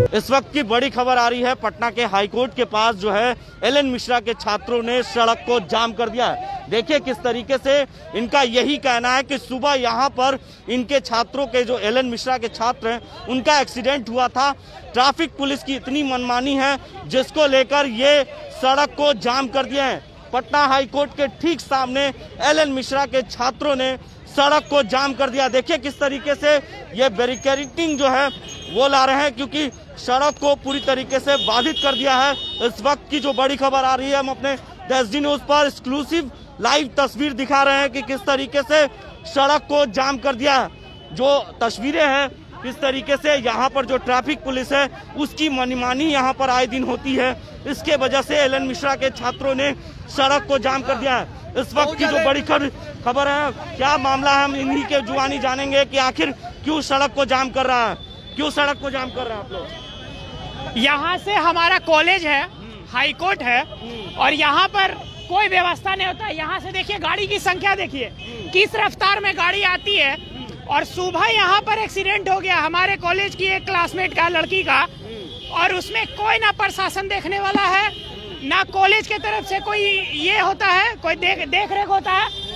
इस वक्त की बड़ी खबर आ रही है, पटना के हाईकोर्ट के पास जो है एल.एन. मिश्रा के छात्रों ने सड़क को जाम कर दिया है। देखिए किस तरीके से इनका यही कहना है कि सुबह यहाँ पर इनके छात्रों के जो एल.एन. मिश्रा के छात्र हैं उनका एक्सीडेंट हुआ था। ट्रैफिक पुलिस की इतनी मनमानी है जिसको लेकर ये सड़क को जाम कर दिए हैं। पटना हाईकोर्ट के ठीक सामने एल.एन. मिश्रा के छात्रों ने सड़क को जाम कर दिया। देखिए किस तरीके से ये बैरिकेडिंग जो है वो ला रहे हैं, क्योंकि सड़क को पूरी तरीके से बाधित कर दिया है। इस वक्त की जो बड़ी खबर आ रही है, हम अपने एसडी न्यूज पर एक्सक्लूसिव लाइव तस्वीर दिखा रहे हैं कि किस तरीके से सड़क को जाम कर दिया है। जो तस्वीरें हैं किस तरीके से यहाँ पर जो ट्रैफिक पुलिस है उसकी मनमानी यहाँ पर आए दिन होती है, इसके वजह से एल.एन. मिश्रा के छात्रों ने सड़क को जाम कर दिया है। इस वक्त की जो बड़ी खबर है, क्या मामला है, हम इन्हीं के जुबानी जानेंगे कि आखिर क्यों सड़क को जाम कर रहा है, क्यों सड़क को जाम कर रहे हैं आप लोग। यहाँ से हमारा कॉलेज है, हाई कोर्ट है और यहाँ पर कोई व्यवस्था नहीं होता है। यहाँ से देखिए गाड़ी की संख्या देखिए किस रफ्तार में गाड़ी आती है। और सुबह यहाँ पर एक्सीडेंट हो गया हमारे कॉलेज की एक क्लासमेट का, लड़की का, और उसमें कोई ना प्रशासन देखने वाला है ना कॉलेज के तरफ से कोई ये होता है, कोई देख रेख होता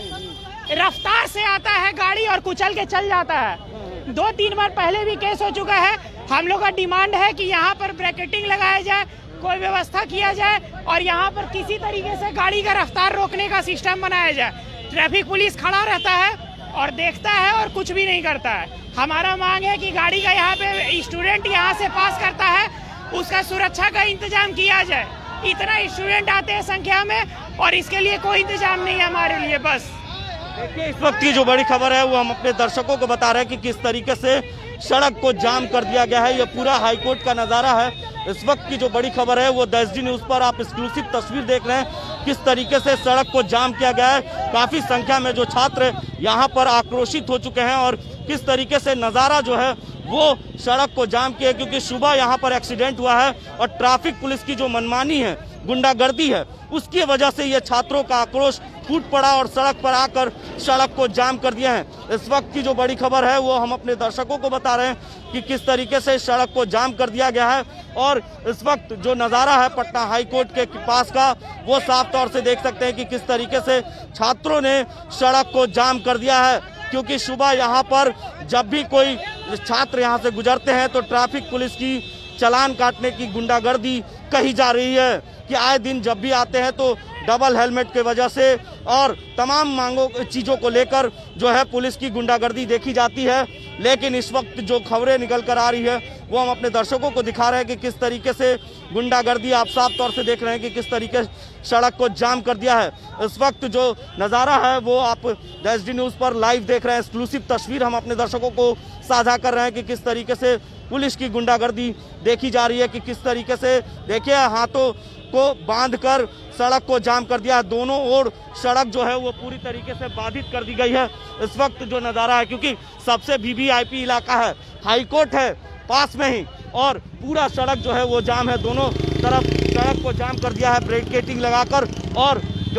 है। रफ्तार से आता है गाड़ी और कुचल के चल जाता है। 2-3 बार पहले भी केस हो चुका है। हम लोग का डिमांड है कि यहाँ पर ब्रैकेटिंग लगाया जाए, कोई व्यवस्था किया जाए और यहाँ पर किसी तरीके से गाड़ी का रफ्तार रोकने का सिस्टम बनाया जाए। ट्रैफिक पुलिस खड़ा रहता है और देखता है और कुछ भी नहीं करता है। हमारा मांग है कि गाड़ी का यहाँ पे स्टूडेंट यहाँ से पास करता है उसका सुरक्षा का इंतजाम किया जाए। इतना स्टूडेंट आते हैं संख्या में और इसके लिए कोई इंतजाम नहीं है हमारे लिए। बस देखिए इस वक्त की जो बड़ी खबर है वो हम अपने दर्शकों को बता रहे हैं कि किस तरीके से सड़क को जाम कर दिया गया है। ये पूरा हाईकोर्ट का नज़ारा है। इस वक्त की जो बड़ी खबर है वो एसडी न्यूज़ पर आप एक्सक्लूसिव तस्वीर देख रहे हैं, किस तरीके से सड़क को जाम किया गया है। काफ़ी संख्या में जो छात्र यहाँ पर आक्रोशित हो चुके हैं और किस तरीके से नज़ारा जो है वो सड़क को जाम किया, क्योंकि सुबह यहाँ पर एक्सीडेंट हुआ है और ट्रैफिक पुलिस की जो मनमानी है, गुंडागर्दी है, उसकी वजह से ये छात्रों का आक्रोश फूट पड़ा और सड़क पर आकर सड़क को जाम कर दिया है। इस वक्त की जो बड़ी खबर है वो हम अपने दर्शकों को बता रहे हैं कि किस तरीके से सड़क को जाम कर दिया गया है। और इस वक्त जो नज़ारा है पटना हाई कोर्ट के पास का, वो साफ तौर से देख सकते हैं कि किस तरीके से छात्रों ने सड़क को जाम कर दिया है। क्योंकि सुबह यहाँ पर जब भी कोई छात्र यहाँ से गुजरते हैं तो ट्रैफिक पुलिस की चालान काटने की गुंडागर्दी कही जा रही है कि आए दिन जब भी आते हैं तो डबल हेलमेट के वजह से और तमाम चीज़ों को लेकर जो है पुलिस की गुंडागर्दी देखी जाती है। लेकिन इस वक्त जो खबरें निकल कर आ रही है वो हम अपने दर्शकों को दिखा रहे हैं कि किस तरीके से गुंडागर्दी, आप साफ तौर से देख रहे हैं कि किस तरीके से सड़क को जाम कर दिया है। इस वक्त जो नज़ारा है वो आप एसडी न्यूज़ पर लाइव देख रहे हैं। एक्सक्लूसिव तस्वीर हम अपने दर्शकों को साझा कर रहे हैं कि किस तरीके से पुलिस की गुंडागर्दी देखी जा रही है, कि किस तरीके से देखिए हाथों को बांधकर सड़क को जाम कर दिया है। दोनों ओर सड़क जो है वो पूरी तरीके से बाधित कर दी गई है। इस वक्त जो नज़ारा है, क्योंकि सबसे वीवीआईपी इलाका है, हाईकोर्ट है पास में ही, और पूरा सड़क जो है वो जाम है। दोनों तरफ सड़क को जाम कर दिया है बैरिकेडिंग लगाकर। और जो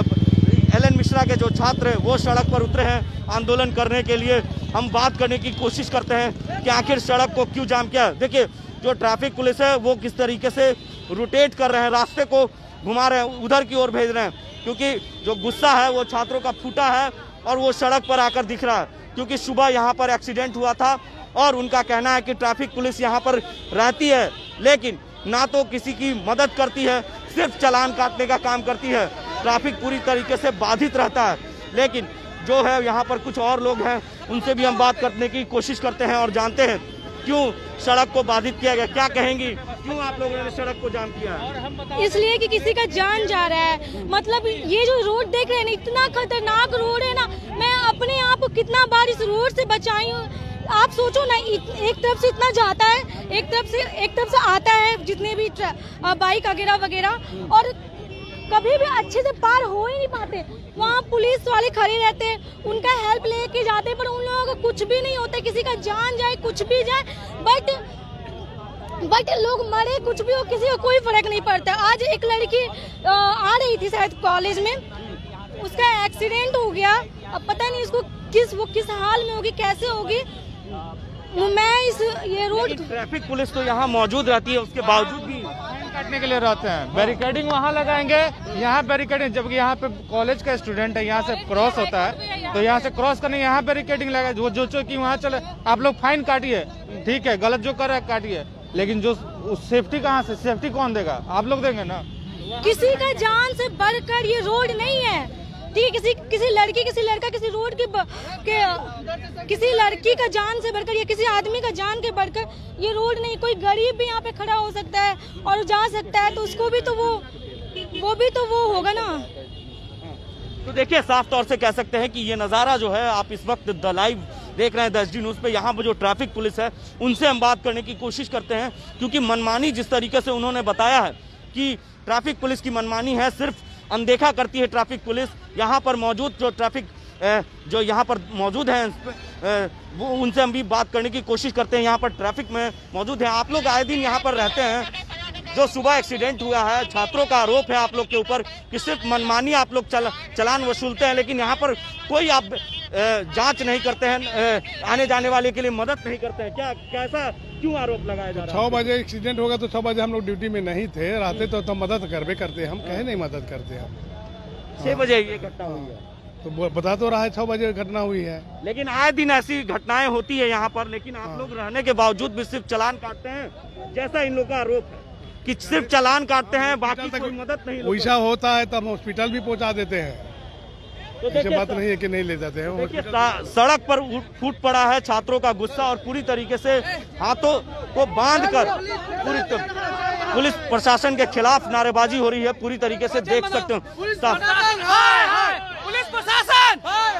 एल.एन. मिश्रा के जो छात्र हैं वो सड़क पर उतरे हैं आंदोलन करने के लिए। हम बात करने की कोशिश करते हैं कि आखिर सड़क को क्यों जाम किया। देखिए जो ट्रैफिक पुलिस है वो किस तरीके से रोटेट कर रहे हैं, रास्ते को घुमा रहे हैं, उधर की ओर भेज रहे हैं, क्योंकि जो गुस्सा है वो छात्रों का फूटा है और वो सड़क पर आकर दिख रहा है। क्योंकि सुबह यहाँ पर एक्सीडेंट हुआ था और उनका कहना है कि ट्रैफिक पुलिस यहाँ पर रहती है लेकिन ना तो किसी की मदद करती है, सिर्फ चालान काटने का काम करती है। ट्रैफिक पूरी तरीके से बाधित रहता है। लेकिन जो है यहाँ पर कुछ और लोग हैं, उनसे भी हम बात करने की कोशिश करते हैं और जानते हैं क्यों सड़क को बाधित किया गया। क्या कहेंगी, क्यों आप लोगों ने सड़क को जाम किया है? इसलिए कि किसी का जान जा रहा है। मतलब ये जो रोड देख रहे हैं ना, इतना खतरनाक रोड है ना, मैं अपने आप को कितना बार इस रोड से बचाई हूँ। आप सोचो ना, एक तरफ से इतना जाता है, एक तरफ से आता है, जितने भी बाइक वगैरह, और कभी भी अच्छे से पार हो ही नहीं पाते। वहाँ पुलिस वाले खड़े रहते हैं, उनका हेल्प लेके जाते हैं, पर उन लोगों को कुछ भी नहीं होता। किसी का जान जाए, कुछ भी जाए, बट लोग मरे, कुछ भी हो, किसी को कोई फर्क नहीं पड़ता। आज एक लड़की आ रही थी शायद कॉलेज में, उसका एक्सीडेंट हो गया। अब पता नहीं उसको किस हाल में होगी, कैसे होगी। मैं इस ये रोड ट्रैफिक पुलिस तो यहाँ मौजूद रहती है, उसके बावजूद भी काटने के लिए रहते हैं। बैरिकेडिंग वहाँ लगाएंगे, यहाँ बैरिकेडिंग, जबकि यहाँ पे कॉलेज का स्टूडेंट है, यहाँ से क्रॉस होता है, तो यहाँ से क्रॉस करने यहाँ बैरिकेडिंग लगा, जो कि वहाँ चले। आप लोग फाइन काटिए, ठीक है, गलत जो कर रहे हैं काटिए, लेकिन जो सेफ्टी कहाँ से, सेफ्टी कौन देगा? आप लोग देंगे ना। किसी का जान से बढ़कर ये रोड नहीं है, ठीक है। किसी लड़की, किसी लड़का, किसी रोड किसी लड़की का जान से बढ़कर या किसी आदमी का जान के बढ़कर ये रोड नहीं। कोई गरीब भी यहाँ पे खड़ा हो सकता है और जा सकता है, तो उसको भी तो वो होगा ना। तो देखिए, साफ तौर से कह सकते हैं कि ये नज़ारा जो है, आप इस वक्त द लाइव देख रहे हैं द SD न्यूज़ पे। यहाँ पर जो ट्रैफिक पुलिस है उनसे हम बात करने की कोशिश करते हैं, क्योंकि मनमानी जिस तरीके से उन्होंने बताया है कि ट्रैफिक पुलिस की मनमानी है, सिर्फ अनदेखा करती है ट्रैफिक पुलिस। यहाँ पर मौजूद जो ट्रैफिक जो यहाँ पर मौजूद हैं वो उनसे हम भी बात करने की कोशिश करते हैं। यहाँ पर ट्रैफिक में मौजूद हैं, आप लोग आए दिन यहाँ पर रहते हैं। जो सुबह एक्सीडेंट हुआ है, छात्रों का आरोप है आप लोग के ऊपर कि सिर्फ मनमानी आप लोग चालान वसूलते हैं, लेकिन यहाँ पर कोई आप जांच नहीं करते हैं, आने जाने वाले के लिए मदद नहीं करते हैं। क्या कैसा क्यों आरोप लगाया जा रहा है? 6 बजे एक्सीडेंट होगा तो 6 बजे हम लोग ड्यूटी में नहीं थे, रहते तो मदद करबे करते, हम कहे नहीं मदद करते हम। 6 बजे ये घटना हुई है तो बता तो रहा है 6 बजे घटना हुई है, लेकिन आए दिन ऐसी घटनाएं होती है यहाँ पर, लेकिन आप लोग रहने के बावजूद भी सिर्फ चालान काटते हैं, जैसा इन लोगों का आरोप है कि सिर्फ चालान काटते हैं, बाकी कोई मदद नहीं। वैसा होता है तो हम हॉस्पिटल भी पहुँचा देते हैं, तो ऐसी बात नहीं है कि नहीं ले जाते हैं। देखिए, सड़क पर फूट पड़ा है छात्रों का गुस्सा और पूरी तरीके से हाथों को बांधकर पूरी पुलिस प्रशासन के खिलाफ नारेबाजी हो रही है। पूरी तरीके से देख सकते हो पुलिस प्रशासन, पुलिस प्रशासन,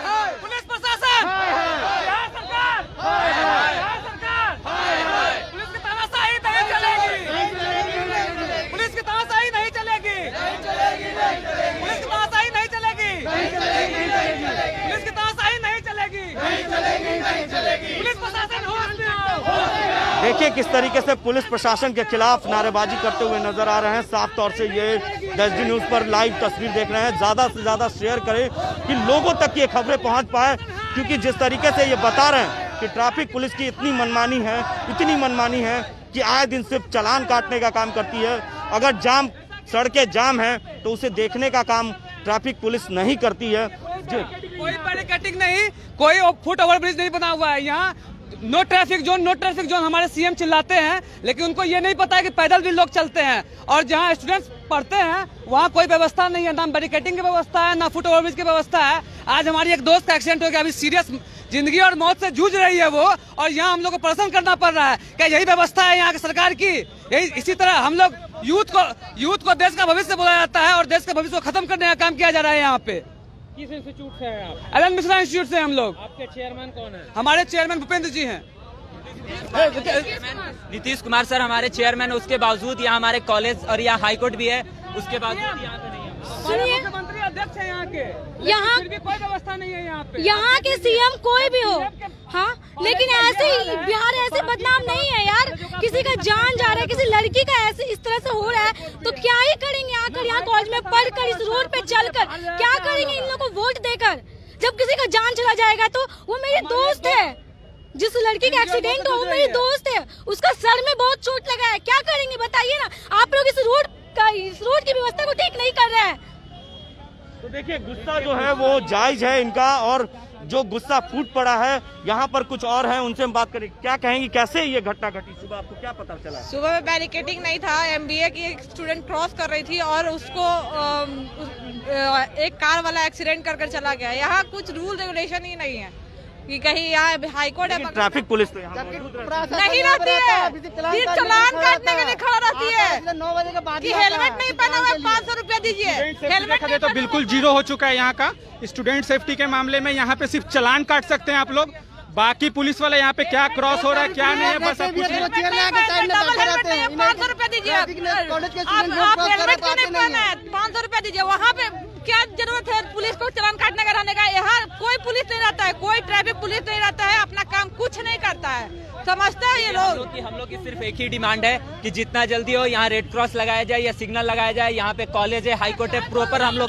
पुलिस की तानाशाही नहीं चलेगी, पुलिस की तानाशाही नहीं चलेगी, पुलिस की तानाशाही नहीं चलेगी, पुलिस की तानाशाही नहीं चलेगी, पुलिस प्रशासन होश में आओ। देखिए किस तरीके से पुलिस प्रशासन के खिलाफ नारेबाजी करते हुए नजर आ रहे हैं। साफ तौर से ये द SD न्यूज़ पर लाइव तस्वीर देख रहे हैं, ज्यादा से ज्यादा शेयर करें कि लोगों तक ये खबरें पहुंच पाए, क्योंकि जिस तरीके से ये बता रहे हैं कि ट्रैफिक पुलिस की इतनी मनमानी है कि आए दिन सिर्फ चालान काटने का काम करती है। अगर सड़कें जाम है तो उसे देखने का काम ट्रैफिक पुलिस नहीं करती है। कोई बैरिकेडिंग नहीं, कोई फुट ओवर ब्रिज नहीं बना हुआ है यहाँ। नो ट्रैफिक जोन हमारे CM चिल्लाते हैं, लेकिन उनको ये नहीं पता है कि पैदल भी लोग चलते हैं, और जहाँ स्टूडेंट्स पढ़ते हैं वहाँ कोई व्यवस्था नहीं है, ना बैरिकेडिंग की व्यवस्था है, ना फुट ओवरब्रिज की व्यवस्था है। आज हमारी एक दोस्त का एक्सीडेंट हो गया, अभी सीरियस जिंदगी और मौत से जूझ रही है वो, और यहाँ हम लोग को प्रदर्शन करना पड़ रहा है। क्या यही व्यवस्था है यहाँ की सरकार की? यही इसी तरह हम लोग यूथ को देश का भविष्य बोला जाता है, और देश का भविष्य को खत्म करने का काम किया जा रहा है। यहाँ पे किस इंस्टीट्यूट से हैं आप? एलन मिश्रा इंस्टीट्यूट से हम लोग। आपके चेयरमैन कौन है? हमारे चेयरमैन भूपेंद्र जी हैं। नीतीश कुमार सर हमारे चेयरमैन, उसके बावजूद यहाँ हमारे कॉलेज और यहाँ हाईकोर्ट भी है, उसके बावजूद यहाँ पे नहीं है। सुनिए, मुख्यमंत्री अध्यक्ष है यहाँ के, यहाँ फिर भी कोई व्यवस्था नहीं है यहाँ पे। यहाँ के CM कोई भी हो, हाँ, लेकिन ऐसे ही बिहार ऐसे बदनाम नहीं है यार। किसी का जान जा रहा है, किसी लड़की का ऐसे इस तरह से हो रहा है, तो क्या ही करेंगे आकर यहाँ कॉलेज में पढ़कर, इस रोड पे चलकर क्या करेंगे इन लोगों को वोट देकर? जब किसी का जान चला जाएगा तो वो मेरी दोस्त है, जिस लड़की का एक्सीडेंट हो वो मेरी दोस्त है, उसका सर में बहुत चोट लगा है, क्या करेंगे बताइए ना? आप लोग इस रोड की व्यवस्था को ठीक नहीं कर रहे हैं। तो देखिए, गुस्सा जो है वो जायज है इनका, और जो गुस्सा फूट पड़ा है यहाँ पर कुछ और है, उनसे हम बात करें। क्या कहेंगी, कैसे ये घटना घटी? सुबह आपको क्या पता चला? सुबह में बैरिकेडिंग नहीं था, MBA की एक स्टूडेंट क्रॉस कर रही थी और उसको एक कार वाला एक्सीडेंट कर चला गया। यहाँ कुछ रूल रेगुलेशन ही नहीं है कि कहीं यहाँ हाईकोर्ट है, ट्रैफिक पुलिस तो यहाँ नहीं रहती है, चालान काटने के लिए खड़ा रहती है 9 बजे के बाद कि हेलमेट नहीं पहना हुआ 500 रुपया दीजिए। हेलमेट देखा तो बिल्कुल जीरो हो चुका है यहाँ का। स्टूडेंट सेफ्टी के मामले में यहाँ पे सिर्फ चालान काट सकते हैं आप लोग, बाकी पुलिस वाले यहाँ पे क्या क्रॉस हो रहा है क्या नहीं है बस आप 500 रुपया दीजिए। आप हेलमेट क्यों नहीं पहना है? 500 रुपया दीजिए। वहाँ पे क्या जरूरत है पुलिस को चालान काटने का रहने का? यहाँ कोई पुलिस नहीं रहता है, कोई ट्रैफिक पुलिस नहीं रहता है, अपना काम कुछ नहीं करता है। समझते हैं ये लोग? हम लोग की सिर्फ एक ही डिमांड है कि जितना जल्दी हो यहाँ रेड क्रॉस लगाया जाए या सिग्नल लगाया जाए। यहाँ पे कॉलेज है, हाईकोर्ट है, प्रॉपर हम लोग का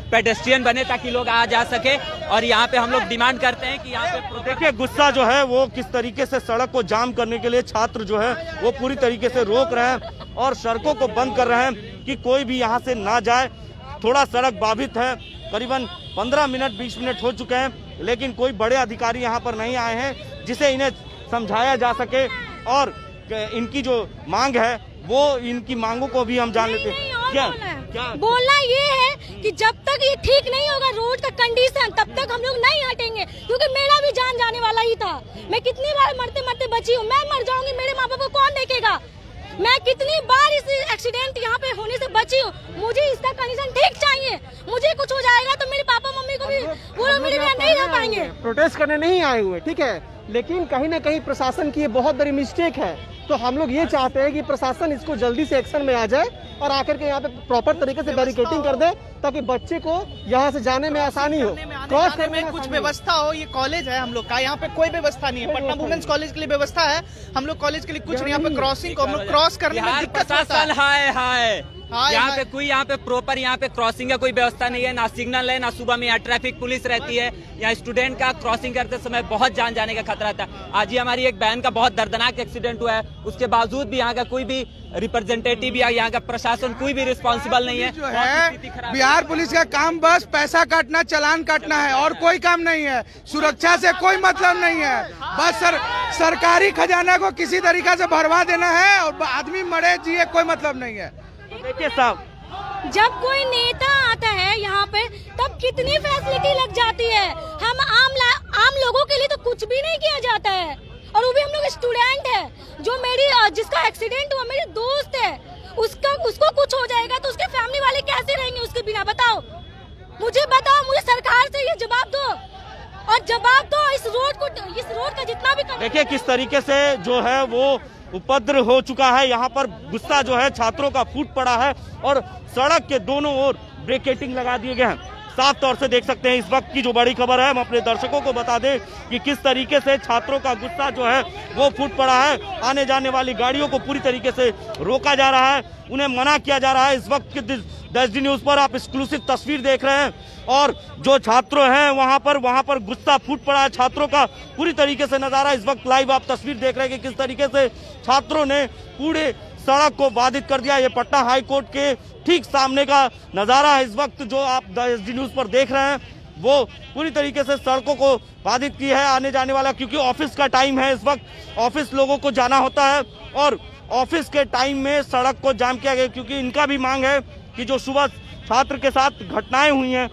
पेडेस्ट्रियन बने ताकि लोग आ जा सके। और यहाँ पे हम लोग डिमांड करते हैं कि यहाँ पे देखिए गुस्सा जो है वो किस तरीके से सड़क को जाम करने के लिए छात्र जो है वो पूरी तरीके से रोक रहे हैं और सड़कों को बंद कर रहे हैं कि कोई भी यहाँ से ना जाए। थोड़ा सड़क बाधित है, करीबन 15 मिनट 20 मिनट हो चुके हैं, लेकिन कोई बड़े अधिकारी यहाँ पर नहीं आए हैं जिसे इन्हें समझाया जा सके और इनकी जो मांग है वो इनकी मांगों को भी हम जान लेते हैं। क्या बोलना ये है कि जब तक ये ठीक नहीं होगा रोड का कंडीशन तब तक हम लोग नहीं हटेंगे, क्योंकि मेरा भी जान जाने वाला ही था। मैं कितनी बार मरते मरते बची हूँ, मैं मर जाऊंगी, मेरे माँ बाप को कौन देखेगा। मैं कितनी बार इस एक्सीडेंट यहाँ पे होने से बची हूँ, मुझे इसका कंडीशन ठीक चाहिए। मुझे कुछ हो जाएगा तो मेरे पापा मम्मी को भी वो मेरे बिना नहीं रह पाएंगे। प्रोटेस्ट करने नहीं आए हुए, ठीक है, लेकिन कहीं ना कहीं प्रशासन की ये बहुत बड़ी मिस्टेक है। तो हम लोग ये चाहते हैं कि प्रशासन इसको जल्दी से एक्शन में आ जाए और आकर के यहाँ पे प्रॉपर तरीके से बैरिकेडिंग कर दे ताकि बच्चे को यहाँ से जाने में आसानी हो, क्रॉस करने में कुछ व्यवस्था हो। ये कॉलेज है हम लोग का, यहाँ पे कोई व्यवस्था नहीं है। पटना वुमेन्स कॉलेज के लिए व्यवस्था है, हम लोग कॉलेज के लिए कुछ नहीं। यहाँ पे क्रॉसिंग को हम लोग क्रॉस करने में दिक्कत होता है। यहाँ पे कोई यहाँ पे प्रॉपर यहाँ पे क्रॉसिंग का कोई व्यवस्था नहीं है, ना सिग्नल है, ना सुबह में यहाँ ट्रैफिक पुलिस रहती है। यहाँ स्टूडेंट का क्रॉसिंग करते समय बहुत जान जाने का खतरा था। आज ही हमारी एक बहन का बहुत दर्दनाक एक्सीडेंट हुआ है, उसके बावजूद भी यहाँ का कोई भी रिप्रेजेंटेटिव या यहाँ का प्रशासन कोई भी रिस्पॉन्सिबल नहीं है। जो है बिहार पुलिस का काम बस पैसा काटना, चालान काटना है और कोई काम नहीं है। सुरक्षा से कोई मतलब नहीं है, बस सरकारी खजाना को किसी तरीके से भरवा देना है और आदमी मरे जिए कोई मतलब नहीं है। देखिए साहब, जब कोई नेता आता है यहाँ पे तब कितनी फैसिलिटी लग जाती है। हम आम लोगों के लिए तो कुछ भी नहीं किया जाता है, और वो भी हम लोग स्टूडेंट है। जो जिसका एक्सीडेंट हुआ मेरी दोस्त है, उसको कुछ हो जाएगा तो उसके फैमिली वाले कैसे रहेंगे उसके बिना? बताओ, मुझे बताओ, मुझे सरकार से ये जवाब दो और जवाब दो इस रोड का जितना भी। देखिए किस तरीके से जो है वो उपद्रव हो चुका है। यहाँ पर गुस्सा जो है छात्रों का फूट पड़ा है और सड़क के दोनों ओर ब्रेकेटिंग लगा दिए गए हैं। साफ तौर से देख सकते हैं इस वक्त की जो बड़ी खबर है, हम अपने दर्शकों को बता दें कि किस तरीके से छात्रों का गुस्सा जो है वो फूट पड़ा है। आने जाने वाली गाड़ियों को पूरी तरीके से रोका जा रहा है, उन्हें मना किया जा रहा है। इस वक्त की DSD न्यूज पर आप एक्सक्लूसिव तस्वीर देख रहे हैं और जो छात्र हैं वहां पर गुस्सा फूट पड़ा है छात्रों का। पूरी तरीके से नजारा इस वक्त लाइव आप तस्वीर देख रहे हैं कि किस तरीके से छात्रों ने पूरे सड़क को बाधित कर दिया। ये पटना हाई कोर्ट के ठीक सामने का नजारा है। इस वक्त जो आप DSD न्यूज पर देख रहे हैं वो पूरी तरीके से सड़कों को बाधित की है। आने जाने वाला, क्योंकि ऑफिस का टाइम है, इस वक्त ऑफिस लोगों को जाना होता है और ऑफिस के टाइम में सड़क को जाम किया गया, क्योंकि इनका भी मांग है कि जो सुबह छात्र के साथ घटनाएं हुई हैं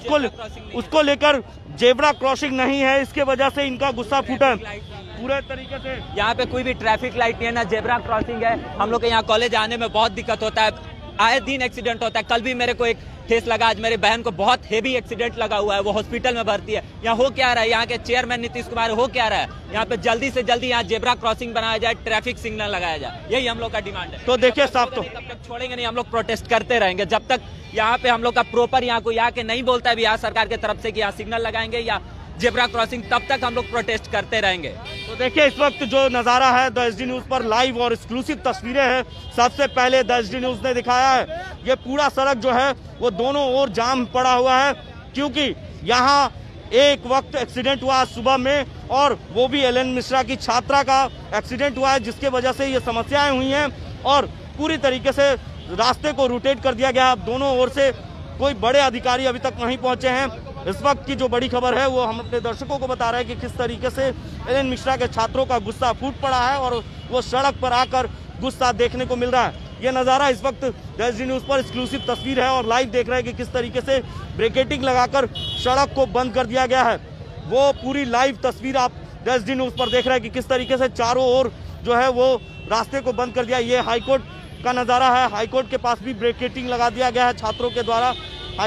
उसको लेकर जेब्रा क्रॉसिंग नहीं है, इसके वजह से इनका गुस्सा फूटा है पूरे तरीके से। यहाँ पे कोई भी ट्रैफिक लाइट नहीं है, ना जेब्रा क्रॉसिंग है। हम लोग के यहाँ कॉलेज आने में बहुत दिक्कत होता है, आए दिन एक्सीडेंट होता है। कल भी मेरे को एक ठेस लगा, आज मेरी बहन को बहुत हेवी एक्सीडेंट लगा हुआ है, वो हॉस्पिटल में भर्ती है। यहाँ हो क्या रहा है, यहाँ के चेयरमैन नीतीश कुमार हो क्या रहा है, यहाँ पे जल्दी से जल्दी यहाँ जेब्रा क्रॉसिंग बनाया जाए, ट्रैफिक सिग्नल लगाया जाए, यही हम लोग का डिमांड है। तो देखिए साहब, तो तब तक छोड़ेंगे नहीं, हम लोग प्रोटेस्ट करते रहेंगे जब तक यहाँ पे हम लोग का प्रॉपर यहाँ कोई आके नहीं बोलता है बिहार सरकार की तरफ से कि यहाँ सिग्नल लगाएंगे या जेब्रा क्रॉसिंग, तब तक हम लोग प्रोटेस्ट करते रहेंगे। तो देखिए इस वक्त जो नज़ारा है DSD न्यूज पर लाइव और एक्सक्लूसिव तस्वीरें हैं। सबसे पहले DSD न्यूज ने दिखाया है ये पूरा सड़क जो है वो दोनों ओर जाम पड़ा हुआ है, क्योंकि यहाँ एक वक्त एक्सीडेंट हुआ सुबह में और वो भी LN मिश्रा की छात्रा का एक्सीडेंट हुआ है, जिसके वजह से ये समस्याएं हुई हैं और पूरी तरीके से रास्ते को रोटेट कर दिया गया। दोनों ओर से कोई बड़े अधिकारी अभी तक नहीं पहुंचे हैं। इस वक्त की जो बड़ी खबर है वो हम अपने दर्शकों को बता रहे हैं कि किस तरीके से LN मिश्रा के छात्रों का गुस्सा फूट पड़ा है और वो सड़क पर आकर गुस्सा देखने को मिल रहा है। ये नज़ारा इस वक्त DSD न्यूज पर एक्सक्लूसिव तस्वीर है और लाइव देख रहे हैं कि किस तरीके से ब्रेकेटिंग लगाकर सड़क को बंद कर दिया गया है। वो पूरी लाइव तस्वीर आप DSD न्यूज पर देख रहे हैं कि किस तरीके से चारों ओर जो है वो रास्ते को बंद कर दिया। ये हाईकोर्ट का नज़ारा है, हाईकोर्ट के पास भी ब्रेकेटिंग लगा दिया गया है छात्रों के द्वारा।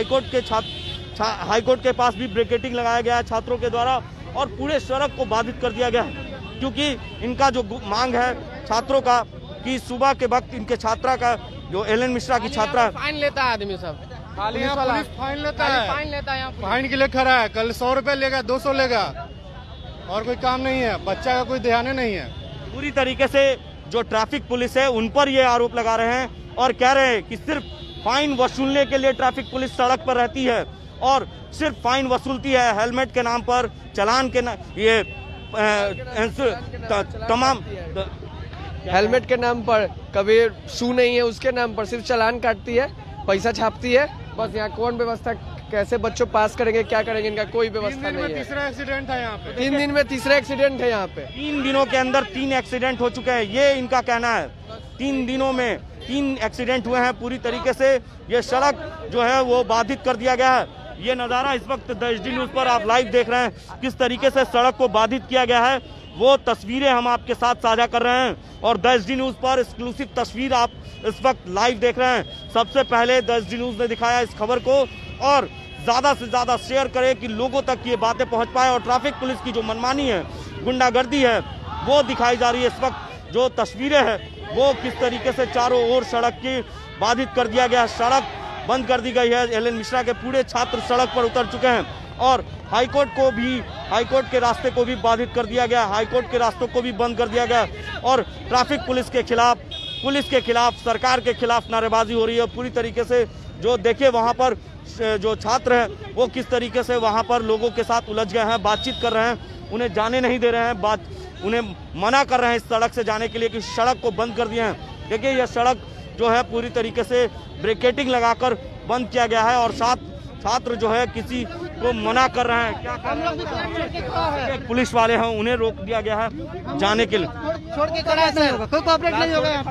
हाईकोर्ट के पास भी ब्रेकेटिंग लगाया गया है छात्रों के द्वारा और पूरे सड़क को बाधित कर दिया गया है, क्योंकि इनका जो मांग है छात्रों का कि सुबह के वक्त इनके छात्रा का जो LN मिश्रा की छात्रा फाइन लेता है आदमी सब, पुलिस फाइन लेता है, फाइन के लिए खड़ा है। कल 100 रुपए लेगा, 200 लेगा और कोई काम नहीं है, बच्चा का कोई ध्यान नहीं है। पूरी तरीके से जो ट्रैफिक पुलिस है उन पर ये आरोप लगा रहे हैं और कह रहे हैं कि सिर्फ फाइन वसूलने के लिए ट्रैफिक पुलिस सड़क पर रहती है। और सिर्फ फाइन वसूलती है हेलमेट के नाम पर, चलान के ये तमाम हेलमेट के नाम पर, कभी शू नहीं है उसके नाम पर सिर्फ चालान काटती है, पैसा छापती है। बस यहाँ कौन व्यवस्था, कैसे बच्चों पास करेंगे, क्या करेंगे, इनका कोई व्यवस्था नहीं है। तीसरा एक्सीडेंट है यहाँ पे, 3 दिन में तीसरा एक्सीडेंट है यहाँ पे। 3 दिनों के अंदर 3 एक्सीडेंट हो चुके हैं, ये इनका कहना है। 3 दिनों में 3 एक्सीडेंट हुए हैं। पूरी तरीके से ये सड़क जो है वो बाधित कर दिया गया है। ये नज़ारा इस वक्त द HD न्यूज़ पर आप लाइव देख रहे हैं, किस तरीके से सड़क को बाधित किया गया है वो तस्वीरें हम आपके साथ साझा कर रहे हैं। और द HD न्यूज़ पर एक्सक्लूसिव तस्वीर आप इस वक्त लाइव देख रहे हैं। सबसे पहले द HD न्यूज़ ने दिखाया इस खबर को, और ज़्यादा से ज़्यादा शेयर करें कि लोगों तक ये बातें पहुँच पाए। और ट्रैफिक पुलिस की जो मनमानी है, गुंडागर्दी है, वो दिखाई जा रही है। इस वक्त जो तस्वीरें हैं वो किस तरीके से चारों ओर सड़क की बाधित कर दिया गया, सड़क बंद कर दी गई है। एल.एन. मिश्रा के पूरे छात्र सड़क पर उतर चुके हैं और हाईकोर्ट के रास्ते को भी बाधित कर दिया गया, हाईकोर्ट के रास्तों को भी बंद कर दिया गया। और ट्रैफिक पुलिस के खिलाफ सरकार के खिलाफ नारेबाजी हो रही है पूरी तरीके से। जो देखिए वहाँ पर जो छात्र हैं वो किस तरीके से वहाँ पर लोगों के साथ उलझ गए हैं, बातचीत कर रहे हैं, उन्हें जाने नहीं दे रहे हैं, उन्हें मना कर रहे हैं इस सड़क से जाने के लिए कि सड़क को बंद कर दिए हैं। देखिए यह सड़क जो है पूरी तरीके से ब्रेकेटिंग लगाकर बंद किया गया है और छात्र जो है किसी को मना कर रहे हैं। क्या कर रहे हैं पुलिस वाले हैं, उन्हें रोक दिया गया है जाने के लिए। छोड़ के कोई कोऑपरेट नहीं होगा यहाँ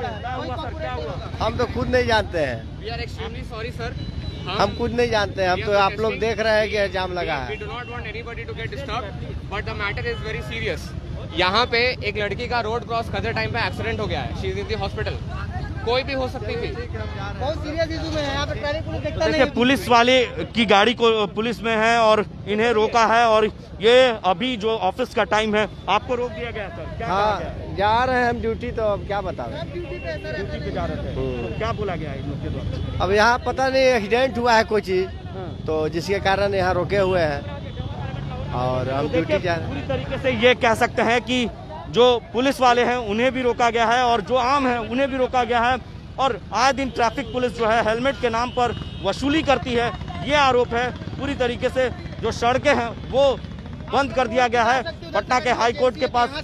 पे। हम तो खुद नहीं जानते हैं। We are extremely sorry sir, हम खुद नहीं जानते हैं। हम तो आप लोग देख रहे हैं कि जाम लगा है। We do not want anybody to get disturbed, but the matter is very serious. यहाँ पे एक लड़की का रोड क्रॉस करते टाइम पे एक्सीडेंट हो गया है, she is in the hospital. कोई भी हो सकती थी, बहुत सीरियस इशू में है यहाँ पे। ट्रैफिक पुलिस देखता नहीं देखिए है। पुलिस वाले की गाड़ी को पुलिस में है और इन्हें रोका है। और ये अभी जो ऑफिस का टाइम है, आपको रोक दिया गया सर, क्या कहा गया? जा रहे हैं हम ड्यूटी, तो अब क्या बताओ, ड्यूटी पे जा रहे थे तो क्या बोला गया इन लोग के द्वारा? अब यहाँ पता नहीं एक्सीडेंट हुआ है कोई चीज, तो जिसके कारण यहाँ रोके हुए हैं और हम ड्यूटी जा रहे हैं। पूरी तरीके से ये कह सकते हैं कि जो पुलिस वाले हैं उन्हें भी रोका गया है और जो आम है उन्हें भी रोका गया है। और आए दिन ट्रैफिक पुलिस जो है हेलमेट के नाम पर वसूली करती है, ये आरोप है। पूरी तरीके से जो सड़कें हैं वो बंद कर दिया गया है पटना के हाई कोर्ट के पास।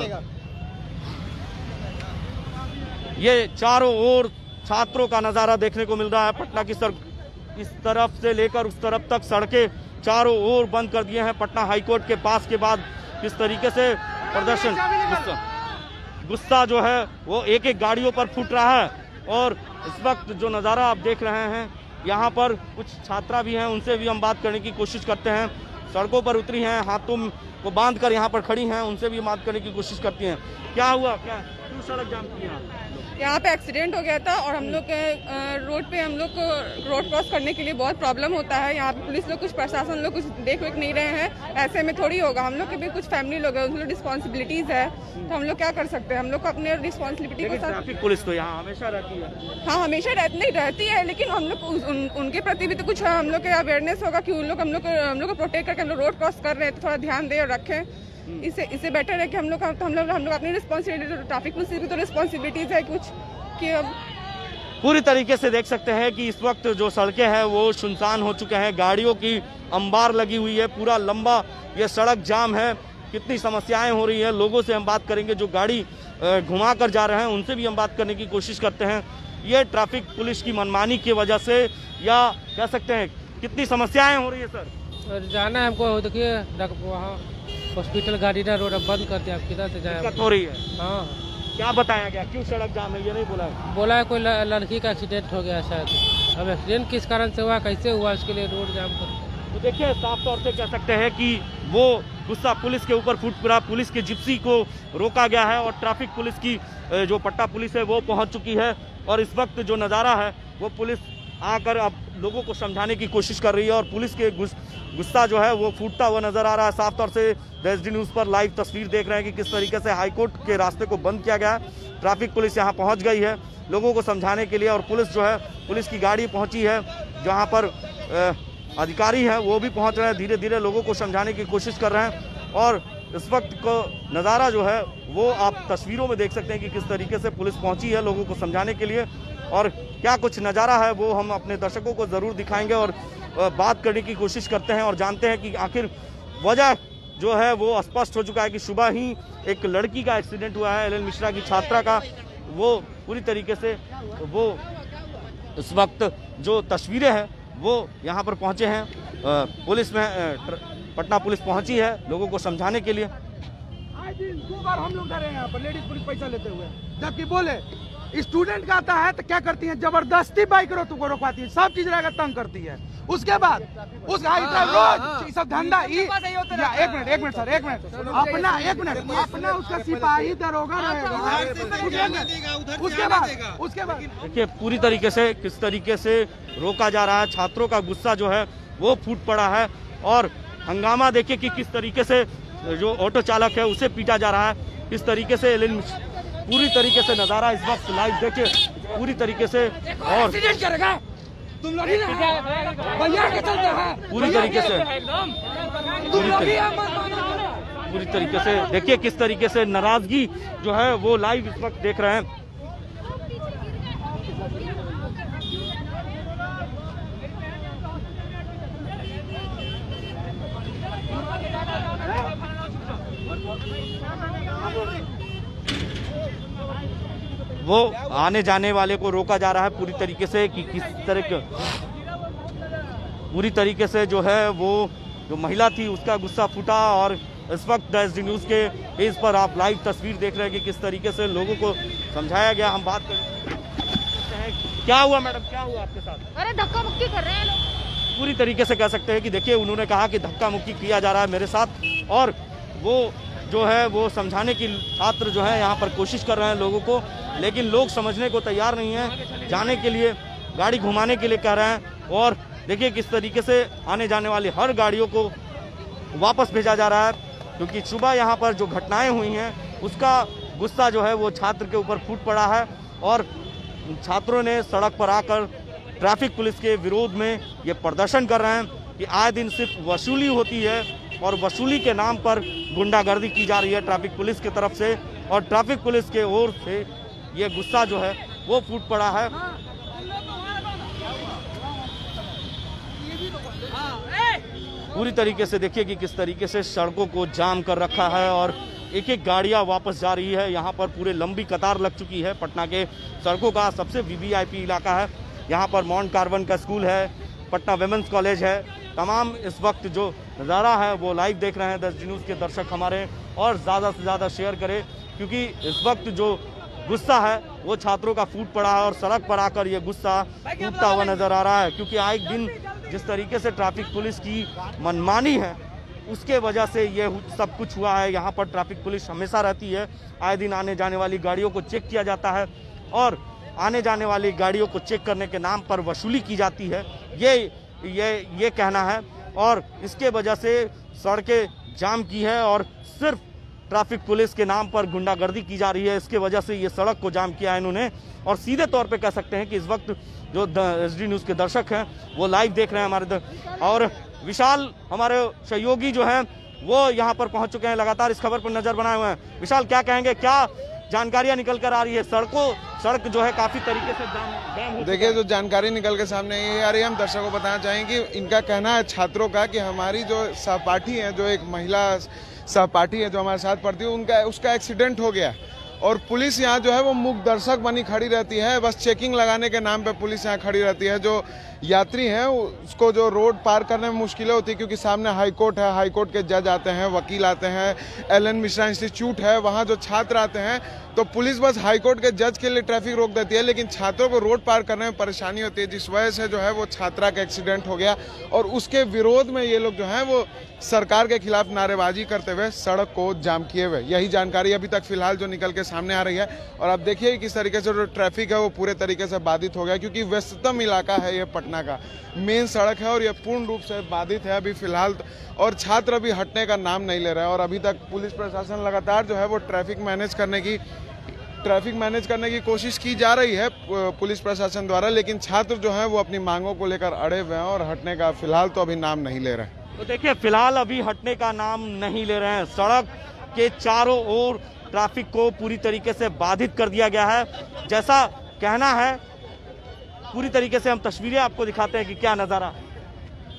ये चारों ओर छात्रों का नज़ारा देखने को मिल रहा है। पटना की सड़क इस तरफ से लेकर उस तरफ तक सड़कें चारों ओर बंद कर दिए हैं पटना हाई कोर्ट के पास के बाद। किस तरीके से प्रदर्शन, गुस्सा जो है वो एक एक गाड़ियों पर फूट रहा है। और इस वक्त जो नज़ारा आप देख रहे हैं, यहाँ पर कुछ छात्रा भी हैं, उनसे भी हम बात करने की कोशिश करते हैं। सड़कों पर उतरी हैं, हाथों को बांध कर यहाँ पर खड़ी हैं, उनसे भी बात करने की कोशिश करती हैं। क्या हुआ, क्यों सड़क जाम की? यहाँ पे एक्सीडेंट हो गया था और हम लोग रोड पे हम लोग को रोड क्रॉस करने के लिए बहुत प्रॉब्लम होता है। यहाँ पे पुलिस लोग, कुछ प्रशासन लोग कुछ देख वेख नहीं रहे हैं। ऐसे में थोड़ी होगा, हम लोग के भी कुछ फैमिली लोग हैं, उन लोग रिस्पॉन्सिबिलिटीज है, तो हम लोग क्या कर सकते हैं। हम लोग को अपने रिस्पॉन्सिबिलिटी के साथ। ट्रैफिक पुलिस तो यहाँ हमेशा रहती है। हाँ, हमेशा रहती है, लेकिन हम लोग उनके प्रति भी तो कुछ हम लोग का अवेयरनेस होगा कि हम लोग को प्रोटेक्ट करके हम लोग रोड क्रॉस कर रहे हैं, तो थोड़ा ध्यान दें और रखें। इससे बेटर है कि हम लोग अपनी रिस्पॉन्सिबिलिटी, ट्रैफिक पुलिस की तो रिस्पॉन्सिबिलिटीज है कुछ कि अब पूरी तरीके से देख सकते हैं कि इस वक्त जो सड़कें हैं वो सुनसान हो चुके हैं, गाड़ियों की अंबार लगी हुई है, पूरा लंबा ये सड़क जाम है। कितनी समस्याएं हो रही है, लोगों से हम बात करेंगे जो गाड़ी घुमा कर जा रहे हैं, उनसे भी हम बात करने की कोशिश करते हैं। ये ट्रैफिक पुलिस की मनमानी की वजह से या कह सकते हैं कितनी समस्याएं हो रही है सर? जाना है हमको, देखिए वहाँ हॉस्पिटल गाड़ी ना रोड बंद कर दिया, किधर से जाए? दिक्कत हो रही है। हाँ, क्या बताया गया, क्यों सड़क जाम है, ये नहीं बोला है? बोला है कोई लड़की का एक्सीडेंट हो गया शायद। अब एक्सीडेंट किस कारण से हुआ, कैसे हुआ, इसके लिए रोड जाम कर। तो देखिए साफ तौर से कह सकते हैं कि वो गुस्सा पुलिस के ऊपर फूट पड़ा, पुलिस के जिप्सी को रोका गया है और ट्रैफिक पुलिस की जो पट्टा पुलिस है वो पहुंच चुकी है। और इस वक्त जो नज़ारा है वो पुलिस आकर अब लोगों को समझाने की कोशिश कर रही है और पुलिस के गुस्सा जो है वो फूटता हुआ नजर आ रहा है। साफ तौर से द HD न्यूज़ पर लाइव तस्वीर देख रहे हैं कि किस तरीके से हाईकोर्ट के रास्ते को बंद किया गया है। ट्रैफिक पुलिस यहाँ पहुँच गई है लोगों को समझाने के लिए और पुलिस जो है, पुलिस की गाड़ी पहुँची है, जहाँ पर अधिकारी हैं वो भी पहुँच रहे हैं, धीरे धीरे लोगों को समझाने की कोशिश कर रहे हैं। और इस वक्त को नज़ारा जो है वो आप तस्वीरों में देख सकते हैं कि किस तरीके से पुलिस पहुंची है लोगों को समझाने के लिए। और क्या कुछ नज़ारा है वो हम अपने दर्शकों को ज़रूर दिखाएंगे और बात करने की कोशिश करते हैं और जानते हैं कि आखिर वजह जो है वो स्पष्ट हो चुका है कि सुबह ही एक लड़की का एक्सीडेंट हुआ है, एल.एन. मिश्रा की छात्रा का। वो पूरी तरीके से वो इस वक्त जो तस्वीरें हैं वो यहाँ पर पहुँचे हैं। पुलिस में पटना पुलिस पहुँची है लोगों को समझाने के लिए। दो बार हम लोग डरे हैं यहाँ पर लेडीज पुलिस पैसा लेते हुए, जबकि बोले स्टूडेंट का आता है तो क्या करती है, जबरदस्ती बाइक को रोकवाती है, सब चीज रहेगा तंग करती है। उसके बाद उस रोज सब धंधा एक मिनट सर, एक मिनट अपना उसका सिपाही दरोगा रहेगा। उसके बाद देखिए पूरी तरीके से किस तरीके से रोका जा रहा है। छात्रों का गुस्सा जो है वो फूट पड़ा है और हंगामा देखिए कि किस तरीके से जो ऑटो चालक है उसे पीटा जा रहा है। इस तरीके से पूरी तरीके से नजारा इस वक्त लाइव देखिए पूरी तरीके से। और तुम लोग भैया के चलते हैं पूरी तरीके से देखिए किस तरीके से नाराजगी जो है वो लाइव इस वक्त देख रहे हैं। वो आने जाने वाले को रोका जा रहा है पूरी तरीके से कि किस तरह पूरी तरीके से जो है वो जो महिला थी उसका गुस्सा फूटा। और इस वक्त SD न्यूज़ के पेज पर आप लाइव तस्वीर देख रहे हैं कि किस तरीके से लोगों को समझाया गया। हम बात करते हैं क्या हुआ मैडम, क्या हुआ आपके साथ? अरे धक्का मुक्की कर रहे हैं लोग। पूरी तरीके से कह सकते हैं कि देखिए उन्होंने कहा कि धक्का मुक्की किया जा रहा है मेरे साथ और वो जो है वो समझाने की छात्र जो है यहाँ पर कोशिश कर रहे हैं लोगों को, लेकिन लोग समझने को तैयार नहीं है। जाने के लिए गाड़ी घुमाने के लिए कह रहे हैं और देखिए किस तरीके से आने जाने वाली हर गाड़ियों को वापस भेजा जा रहा है क्योंकि सुबह यहाँ पर जो घटनाएं हुई हैं उसका गुस्सा जो है वो छात्र के ऊपर फूट पड़ा है और छात्रों ने सड़क पर आकर ट्रैफिक पुलिस के विरोध में ये प्रदर्शन कर रहे हैं कि आए दिन सिर्फ वसूली होती है और वसूली के नाम पर गुंडागर्दी की जा रही है ट्रैफिक पुलिस की तरफ से और ट्रैफिक पुलिस के ओर से ये गुस्सा जो है वो फूट पड़ा है। पूरी तरीके से देखिए कि किस तरीके से सड़कों को जाम कर रखा है और एक एक गाड़ियां वापस जा रही है। यहाँ पर पूरे लंबी कतार लग चुकी है। पटना के सड़कों का सबसे VVIP इलाका है। यहाँ पर माउंट कार्बन का स्कूल है, पटना विमेंस कॉलेज है। तमाम इस वक्त जो नज़ारा है वो लाइव देख रहे हैं SD न्यूज़ के दर्शक हमारे और ज़्यादा से ज़्यादा शेयर करें क्योंकि इस वक्त जो गुस्सा है वो छात्रों का फूट पड़ा है और सड़क पर आकर ये गुस्सा फूटता हुआ नजर आ रहा है क्योंकि आए दिन जिस तरीके से ट्रैफिक पुलिस की मनमानी है उसके वजह से ये सब कुछ हुआ है। यहाँ पर ट्रैफिक पुलिस हमेशा रहती है, आए दिन आने जाने वाली गाड़ियों को चेक किया जाता है और आने जाने वाली गाड़ियों को चेक करने के नाम पर वसूली की जाती है, ये कहना है। और इसके वजह से सड़कें जाम की है और सिर्फ ट्रैफिक पुलिस के नाम पर गुंडागर्दी की जा रही है। इसके वजह से ये सड़क को जाम किया है इन्होंने और सीधे तौर पे कह सकते हैं कि इस वक्त जो SD न्यूज़ के दर्शक हैं वो लाइव देख रहे हैं हमारे और विशाल हमारे सहयोगी जो हैं वो यहाँ पर पहुँच चुके हैं, लगातार इस खबर पर नजर बनाए हुए हैं। विशाल क्या कहेंगे, क्या जानकारियां निकल कर आ रही है? सड़क जो है काफी तरीके से जाम देखिए जो जानकारी निकल के सामने ये आ रही है, हम दर्शकों को बताना चाहेंगे कि इनका कहना है छात्रों का कि हमारी जो सहपाठी है, जो एक महिला सहपाठी है जो हमारे साथ पढ़ती है, उसका एक्सीडेंट हो गया और पुलिस यहाँ जो है वो मूक दर्शक बनी खड़ी रहती है। बस चेकिंग लगाने के नाम पे पुलिस यहाँ खड़ी रहती है। जो यात्री हैं उसको जो रोड पार करने में मुश्किलें होती है क्योंकि सामने हाईकोर्ट है, हाईकोर्ट के जज आते हैं, वकील आते हैं, एल.एन. मिश्रा इंस्टीट्यूट है, वहाँ जो छात्र आते हैं तो पुलिस बस हाईकोर्ट के जज के लिए ट्रैफिक रोक देती है, लेकिन छात्रों को रोड पार करने में परेशानी होती है, जिस वजह से जो है वो छात्रा का एक्सीडेंट हो गया और उसके विरोध में ये लोग जो है वो सरकार के खिलाफ नारेबाजी करते हुए सड़क को जाम किए हुए। यही जानकारी अभी तक फिलहाल जो निकल के सामने आ रही है और आप देखिए किस तरीके से जो ट्रैफिक है वो पूरे तरीके से बाधित हो गया क्योंकि व्यस्ततम इलाका है ये पटना का, मेन सड़क है और ये पूर्ण रूप से बाधित है अभी फिलहाल। और छात्र अभी हटने का नाम नहीं ले रहे हैं और अभी तक पुलिस प्रशासन लगातार जो है वो ट्रैफिक मैनेज करने की कोशिश की जा रही है पुलिस प्रशासन द्वारा, लेकिन छात्र जो है वो अपनी मांगों को लेकर अड़े हुए हैं और हटने का फिलहाल तो अभी नाम नहीं ले रहे हैं। तो देखिए फिलहाल अभी हटने का नाम नहीं ले रहे हैं। सड़क के चारों ओर ट्रैफिक को पूरी तरीके से बाधित कर दिया गया है, जैसा कहना है। पूरी तरीके से हम तस्वीरें आपको दिखाते हैं कि क्या नज़ारा।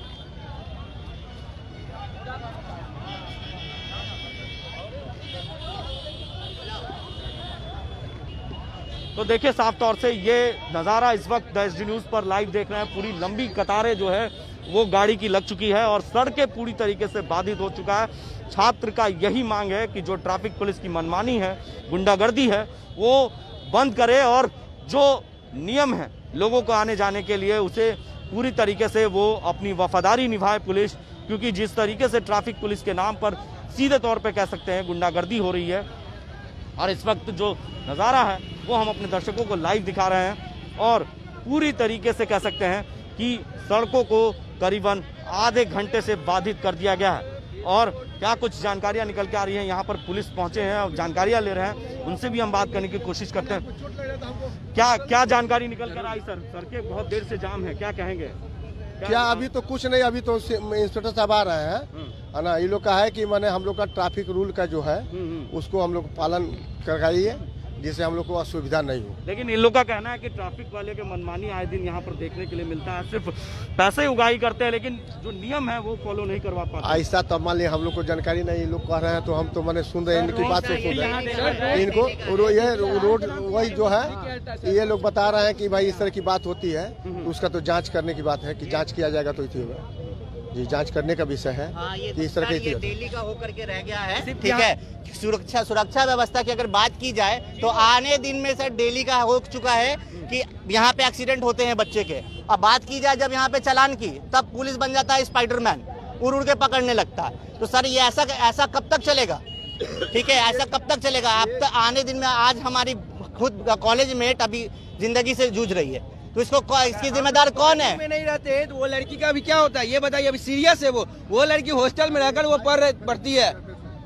तो देखिए साफ तौर से ये नज़ारा इस वक्त एसडी न्यूज़ पर लाइव देख रहे हैं। पूरी लंबी कतारें जो है वो गाड़ी की लग चुकी है और सड़कें पूरी तरीके से बाधित हो चुका है। छात्र का यही मांग है कि जो ट्रैफिक पुलिस की मनमानी है, गुंडागर्दी है, वो बंद करे और जो नियम है लोगों को आने जाने के लिए उसे पूरी तरीके से वो अपनी वफादारी निभाए पुलिस, क्योंकि जिस तरीके से ट्रैफिक पुलिस के नाम पर सीधे तौर पे कह सकते हैं गुंडागर्दी हो रही है। और इस वक्त जो नज़ारा है वो हम अपने दर्शकों को लाइव दिखा रहे हैं और पूरी तरीके से कह सकते हैं कि सड़कों को करीबन आधे घंटे से बाधित कर दिया गया है। और क्या कुछ जानकारियां निकल के आ रही हैं, यहाँ पर पुलिस पहुंचे हैं और जानकारियां ले रहे हैं, उनसे भी हम बात करने की कोशिश करते हैं। क्या जानकारी निकल कर आई सर? सड़कें बहुत देर से जाम है, क्या कहेंगे? क्या अभी तो कुछ नहीं, अभी तो इंस्पेक्टर साहब आ रहे हैं, है ना। ये लोग का है कि मैंने हम लोग का ट्रैफिक रूल का जो है उसको हम लोग पालन करवाइए, जिससे हम लोग को असुविधा नहीं हो। लेकिन इन लोग का कहना है कि ट्रैफिक वाले के मनमानी आए दिन यहाँ पर देखने के लिए मिलता है, सिर्फ पैसे उगाही करते हैं लेकिन जो नियम है वो फॉलो नहीं करवा पाते। ऐसा तो मान लिया हम लोग को जानकारी नहीं, लोग कह रहे हैं तो हम तो मैंने सुन रहे हैं, इनकी बात से सुन रहे हैं। इनको ये रोड वही जो है ये लोग बता रहे हैं कि भाई इस तरह की बात होती है, उसका तो जाँच करने की बात है कि जाँच किया जाएगा तो इसी होगा जी, जांच करने का विषय है कि इस तरह की दिल्ली का होकर के रह गया है। ठीक है, सुरक्षा व्यवस्था की अगर बात की जाए तो आने दिन में सर दिल्ली का हो चुका है कि यहाँ पे एक्सीडेंट होते हैं बच्चे के। अब बात की जाए जब यहाँ पे चालान की तब पुलिस बन जाता है स्पाइडरमैन, उड़ उड़ के पकड़ने लगता है। तो सर ये ऐसा कब तक चलेगा? ठीक है, ऐसा कब तक चलेगा? अब तक आने दिन में आज हमारी खुद कॉलेज मेट अभी जिंदगी से जूझ रही है, तो इसकी जिम्मेदार कौन है? में नहीं रहते हैं तो वो लड़की का भी क्या होता है ये बताइए। अभी सीरियस है वो लड़की हॉस्टल में रहकर वो पढ़ती है।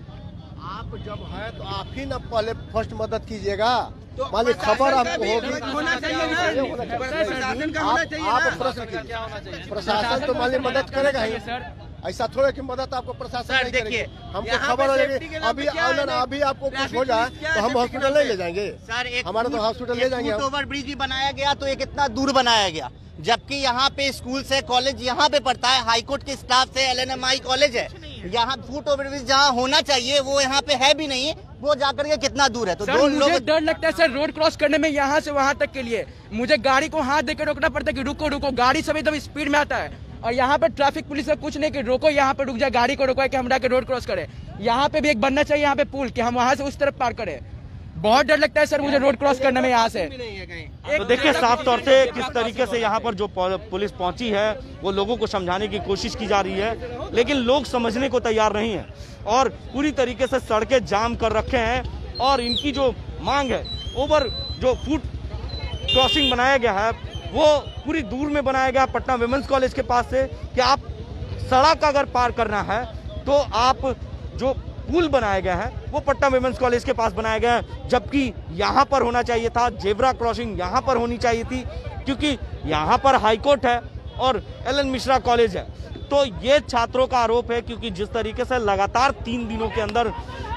आप जब है तो आप ही ना पहले फर्स्ट मदद कीजिएगा, मान ली खबर आपको होगी। प्रशासन तो मान ली मदद करेगा ही, ऐसा थोड़ा कि मदद आपको प्रशासन नहीं करेगी। हमको खबर हो जाएगी अभी आपको कुछ हो जाए तो हम हॉस्पिटल नहीं ले जाएंगे सर। हमारा तो हॉस्पिटल ले जाएंगे। ओवर ब्रिज भी बनाया गया तो ये कितना दूर बनाया गया, जबकि यहाँ पे स्कूल से कॉलेज यहाँ पे पढ़ता है, हाईकोर्ट के स्टाफ से LNMI कॉलेज है। यहाँ फुट ओवर ब्रिज जहाँ होना चाहिए वो यहाँ पे है भी नहीं, वो जाकर के कितना दूर है। तो सर, मुझे डर लगता है सर रोड क्रॉस करने में, यहाँ से वहाँ तक के लिए मुझे गाड़ी को हाथ देकर रोकना पड़ता है कि रुको रुको। गाड़ी सब एकदम स्पीड में आता है और यहाँ पे ट्रैफिक पुलिस का कुछ नहीं कि रोको, यहाँ पे रुक जाए, गाड़ी को रोको कि हम जाके रोड क्रॉस करें। यहाँ पे भी एक बनना चाहिए यहाँ पे पुल कि हम वहाँ से उस तरफ पार करें। बहुत डर लगता है सर मुझे रोड क्रॉस करने में यहाँ से। तो देखिए साफ तौर से किस तरीके से यहाँ पर जो पुलिस पहुंची है वो लोगों को समझाने की कोशिश की जा रही है, लेकिन लोग समझने को तैयार नहीं है और पूरी तरीके से सड़कें जाम कर रखे हैं। और इनकी जो मांग है ओवर जो फुट क्रॉसिंग बनाया गया है वो पूरी दूर में बनाया गया पटना विमेंस कॉलेज के पास से, कि आप सड़क अगर पार करना है तो आप जो पुल बनाया गया है वो पटना विमेंस कॉलेज के पास बनाया गया है, जबकि यहाँ पर होना चाहिए था, जेब्रा क्रॉसिंग यहाँ पर होनी चाहिए थी, क्योंकि यहाँ पर हाईकोर्ट है और LN मिश्रा कॉलेज है। तो ये छात्रों का आरोप है, क्योंकि जिस तरीके से लगातार 3 दिनों के अंदर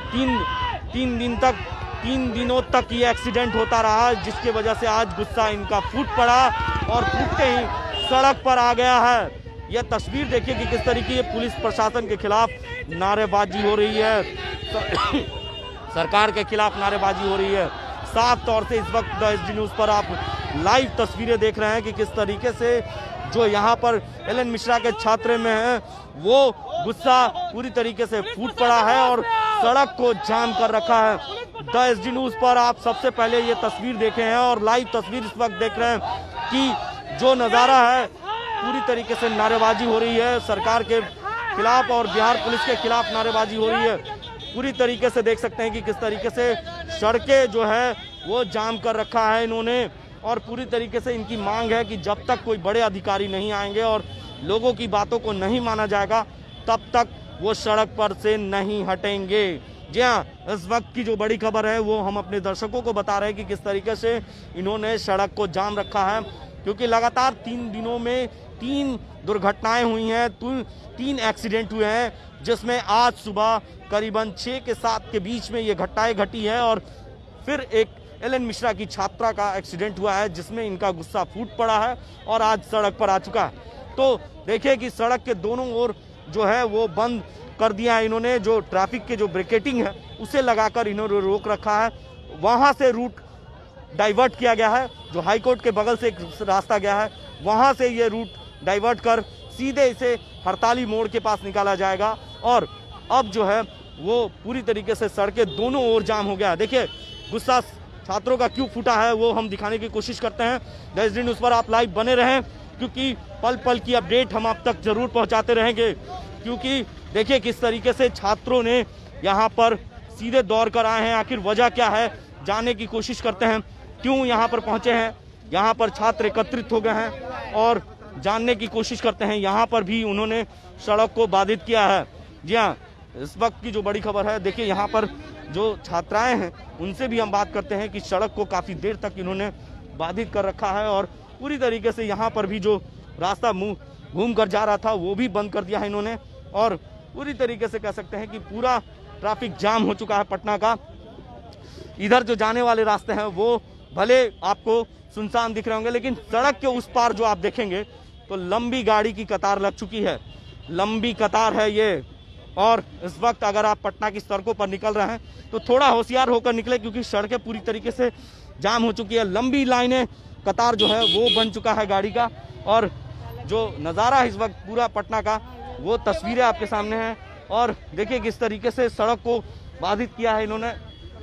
3 दिनों तक ये एक्सीडेंट होता रहा, जिसकी वजह से आज गुस्सा इनका फूट पड़ा और फूटते ही सड़क पर आ गया है। यह तस्वीर देखिए कि किस तरीके से पुलिस प्रशासन के खिलाफ नारेबाजी हो रही है, सरकार के खिलाफ नारेबाजी हो रही है। साफ तौर से इस वक्त एसडी न्यूज़ पर आप लाइव तस्वीरें देख रहे हैं कि किस तरीके से जो यहाँ पर LN मिश्रा के छात्र में है वो गुस्सा पूरी तरीके से फूट पड़ा है और सड़क को जाम कर रखा है। द एसडी न्यूज़ पर आप सबसे पहले ये तस्वीर देखे हैं और लाइव तस्वीर इस वक्त देख रहे हैं कि जो नज़ारा है पूरी तरीके से नारेबाजी हो रही है सरकार के खिलाफ और बिहार पुलिस के खिलाफ नारेबाजी हो रही है। पूरी तरीके से देख सकते हैं कि किस तरीके से सड़कें जो है वो जाम कर रखा है इन्होंने और पूरी तरीके से इनकी मांग है कि जब तक कोई बड़े अधिकारी नहीं आएंगे और लोगों की बातों को नहीं माना जाएगा तब तक वो सड़क पर से नहीं हटेंगे। जी हाँ, इस वक्त की जो बड़ी खबर है वो हम अपने दर्शकों को बता रहे हैं कि किस तरीके से इन्होंने सड़क को जाम रखा है, क्योंकि लगातार 3 दिनों में 3 दुर्घटनाएं हुई हैं, 3 एक्सीडेंट हुए हैं, जिसमें आज सुबह करीबन 6 के 7 के बीच में ये घटनाएं घटी है और फिर एक LN मिश्रा की छात्रा का एक्सीडेंट हुआ है जिसमें इनका गुस्सा फूट पड़ा है और आज सड़क पर आ चुका है। तो देखिए कि सड़क के दोनों ओर जो है वो बंद कर दिया है इन्होंने, जो ट्रैफिक के जो ब्रिकेटिंग है उसे लगाकर इन्होंने रोक रखा है। वहाँ से रूट डाइवर्ट किया गया है। जो हाई कोर्ट के बगल से एक रास्ता गया है, वहां से ये रूट डाइवर्ट कर सीधे इसे हड़ताली मोड़ के पास निकाला जाएगा। और अब जो है वो पूरी तरीके से सड़कें दोनों ओर जाम हो गया। देखिए गुस्सा छात्रों का क्यों फूटा है वो हम दिखाने की कोशिश करते हैं। दैजडी न्यूज़ पर आप लाइव बने रहें, क्योंकि पल पल की अपडेट हम आप तक जरूर पहुंचाते रहेंगे। क्योंकि देखिए किस तरीके से छात्रों ने यहाँ पर सीधे दौड़ कर आए हैं, आखिर वजह क्या है जानने की कोशिश करते हैं, क्यों यहाँ पर पहुंचे हैं। यहाँ पर छात्र एकत्रित हो गए हैं और जानने की कोशिश करते हैं। यहाँ पर भी उन्होंने सड़क को बाधित किया है। जी हाँ, इस वक्त की जो बड़ी खबर है, देखिए यहाँ पर जो छात्राएं हैं उनसे भी हम बात करते हैं कि सड़क को काफ़ी देर तक इन्होंने बाधित कर रखा है और पूरी तरीके से यहाँ पर भी जो रास्ता मुँह घूम कर जा रहा था वो भी बंद कर दिया है इन्होंने। और पूरी तरीके से कह सकते हैं कि पूरा ट्रैफिक जाम हो चुका है पटना का। इधर जो जाने वाले रास्ते हैं वो भले आपको सुनसान दिख रहे होंगे, लेकिन सड़क के उस पार जो आप देखेंगे तो लंबी गाड़ी की कतार लग चुकी है, लंबी कतार है ये। और इस वक्त अगर आप पटना की सड़कों पर निकल रहे हैं तो थोड़ा होशियार होकर निकले, क्योंकि सड़कें पूरी तरीके से जाम हो चुकी है। लंबी लाइनें, कतार जो है वो बन चुका है गाड़ी का। और जो नज़ारा है इस वक्त पूरा पटना का, वो तस्वीरें आपके सामने हैं। और देखिए किस तरीके से सड़क को बाधित किया है इन्होंने।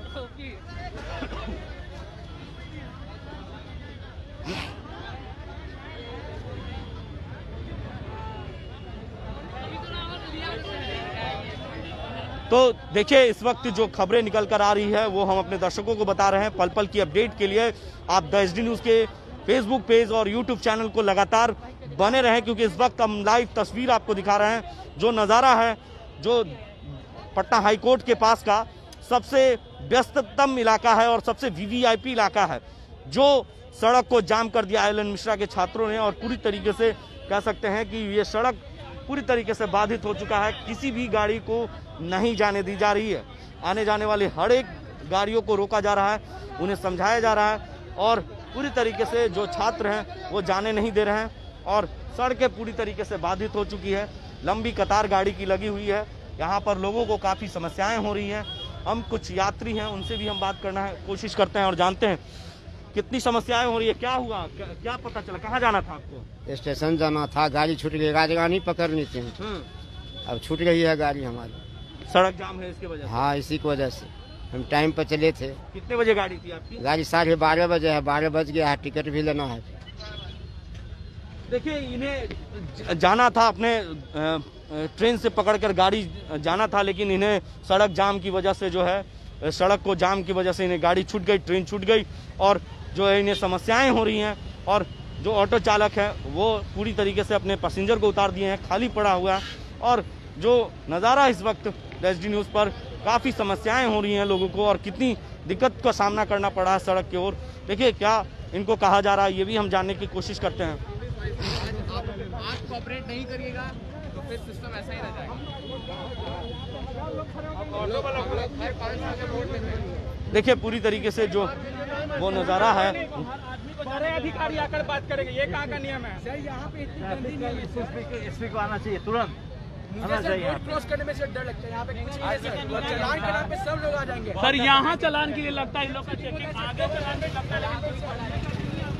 तो देखिए इस वक्त जो खबरें निकल कर आ रही है वो हम अपने दर्शकों को बता रहे हैं। पल पल की अपडेट के लिए आप दैजडी न्यूज़ के फेसबुक पेज और यूट्यूब चैनल को लगातार बने रहें, क्योंकि इस वक्त हम लाइव तस्वीर आपको दिखा रहे हैं। जो नज़ारा है जो पटना हाई कोर्ट के पास का सबसे व्यस्ततम इलाका है और सबसे वीवीआईपी इलाका है, जो सड़क को जाम कर दिया एलन मिश्रा के छात्रों ने। और पूरी तरीके से कह सकते हैं कि ये सड़क पूरी तरीके से बाधित हो चुका है, किसी भी गाड़ी को नहीं जाने दी जा रही है। आने जाने वाले हर एक गाड़ियों को रोका जा रहा है, उन्हें समझाया जा रहा है और पूरी तरीके से जो छात्र हैं वो जाने नहीं दे रहे हैं। और सड़कें पूरी तरीके से बाधित हो चुकी है, लंबी कतार गाड़ी की लगी हुई है। यहाँ पर लोगों को काफ़ी समस्याएं हो रही हैं। हम कुछ यात्री हैं उनसे भी हम बात करना है कोशिश करते हैं और जानते हैं कितनी समस्याएं हो रही है, क्या हुआ, क्या पता चला, कहाँ जाना था आपको? स्टेशन जाना था, गाड़ी छूट गई, गाड़ी पकड़नी थी, अब छूट गई है गाड़ी हमारी। सड़क जाम है इसके वजह से? हाँ, इसी की वजह से। हम टाइम पर चले थे। कितने बजे गाड़ी थी आपकी? गाड़ी 12:30 बजे है, 12 बज गया है, टिकट भी लेना है। देखिए इन्हें जाना था, अपने ट्रेन से पकड़कर गाड़ी जाना था, लेकिन इन्हें सड़क जाम की वजह से जो है सड़क को जाम की वजह से इन्हें गाड़ी छूट गई, ट्रेन छूट गई और जो है इन्हें समस्याएं हो रही हैं। और जो ऑटो चालक है वो पूरी तरीके से अपने पैसेंजर को उतार दिए हैं, खाली पड़ा हुआ है। और जो नज़ारा इस वक्त दैजडी न्यूज़ पर, काफ़ी समस्याएं हो रही हैं लोगों को और कितनी दिक्कत का सामना करना पड़ा है सड़क की ओर। देखिए क्या इनको कहा जा रहा है ये भी हम जानने की कोशिश करते हैं। आप कोऑपरेट नहीं करिएगा तो फिर सिस्टम ऐसा ही रह जाएगा। देखिए पूरी तरीके से जो वो नज़ारा है, बड़े अधिकारी आकर बात करेंगे, ये कहाँ का नियम है? सर यहाँ पे इतनी गंदी नहीं है, एसपी को आना चाहिए तुरंत। मुझे सर रोड क्रॉस करने में से डर लगता है, यहाँ पे कुछ नहीं है सर, चलान के नाम पे सब लोग आ जाएंगे। सर यहाँ चलान के लिए लगता है इन लोग का चेकिंग, आगे चलान में लगता है।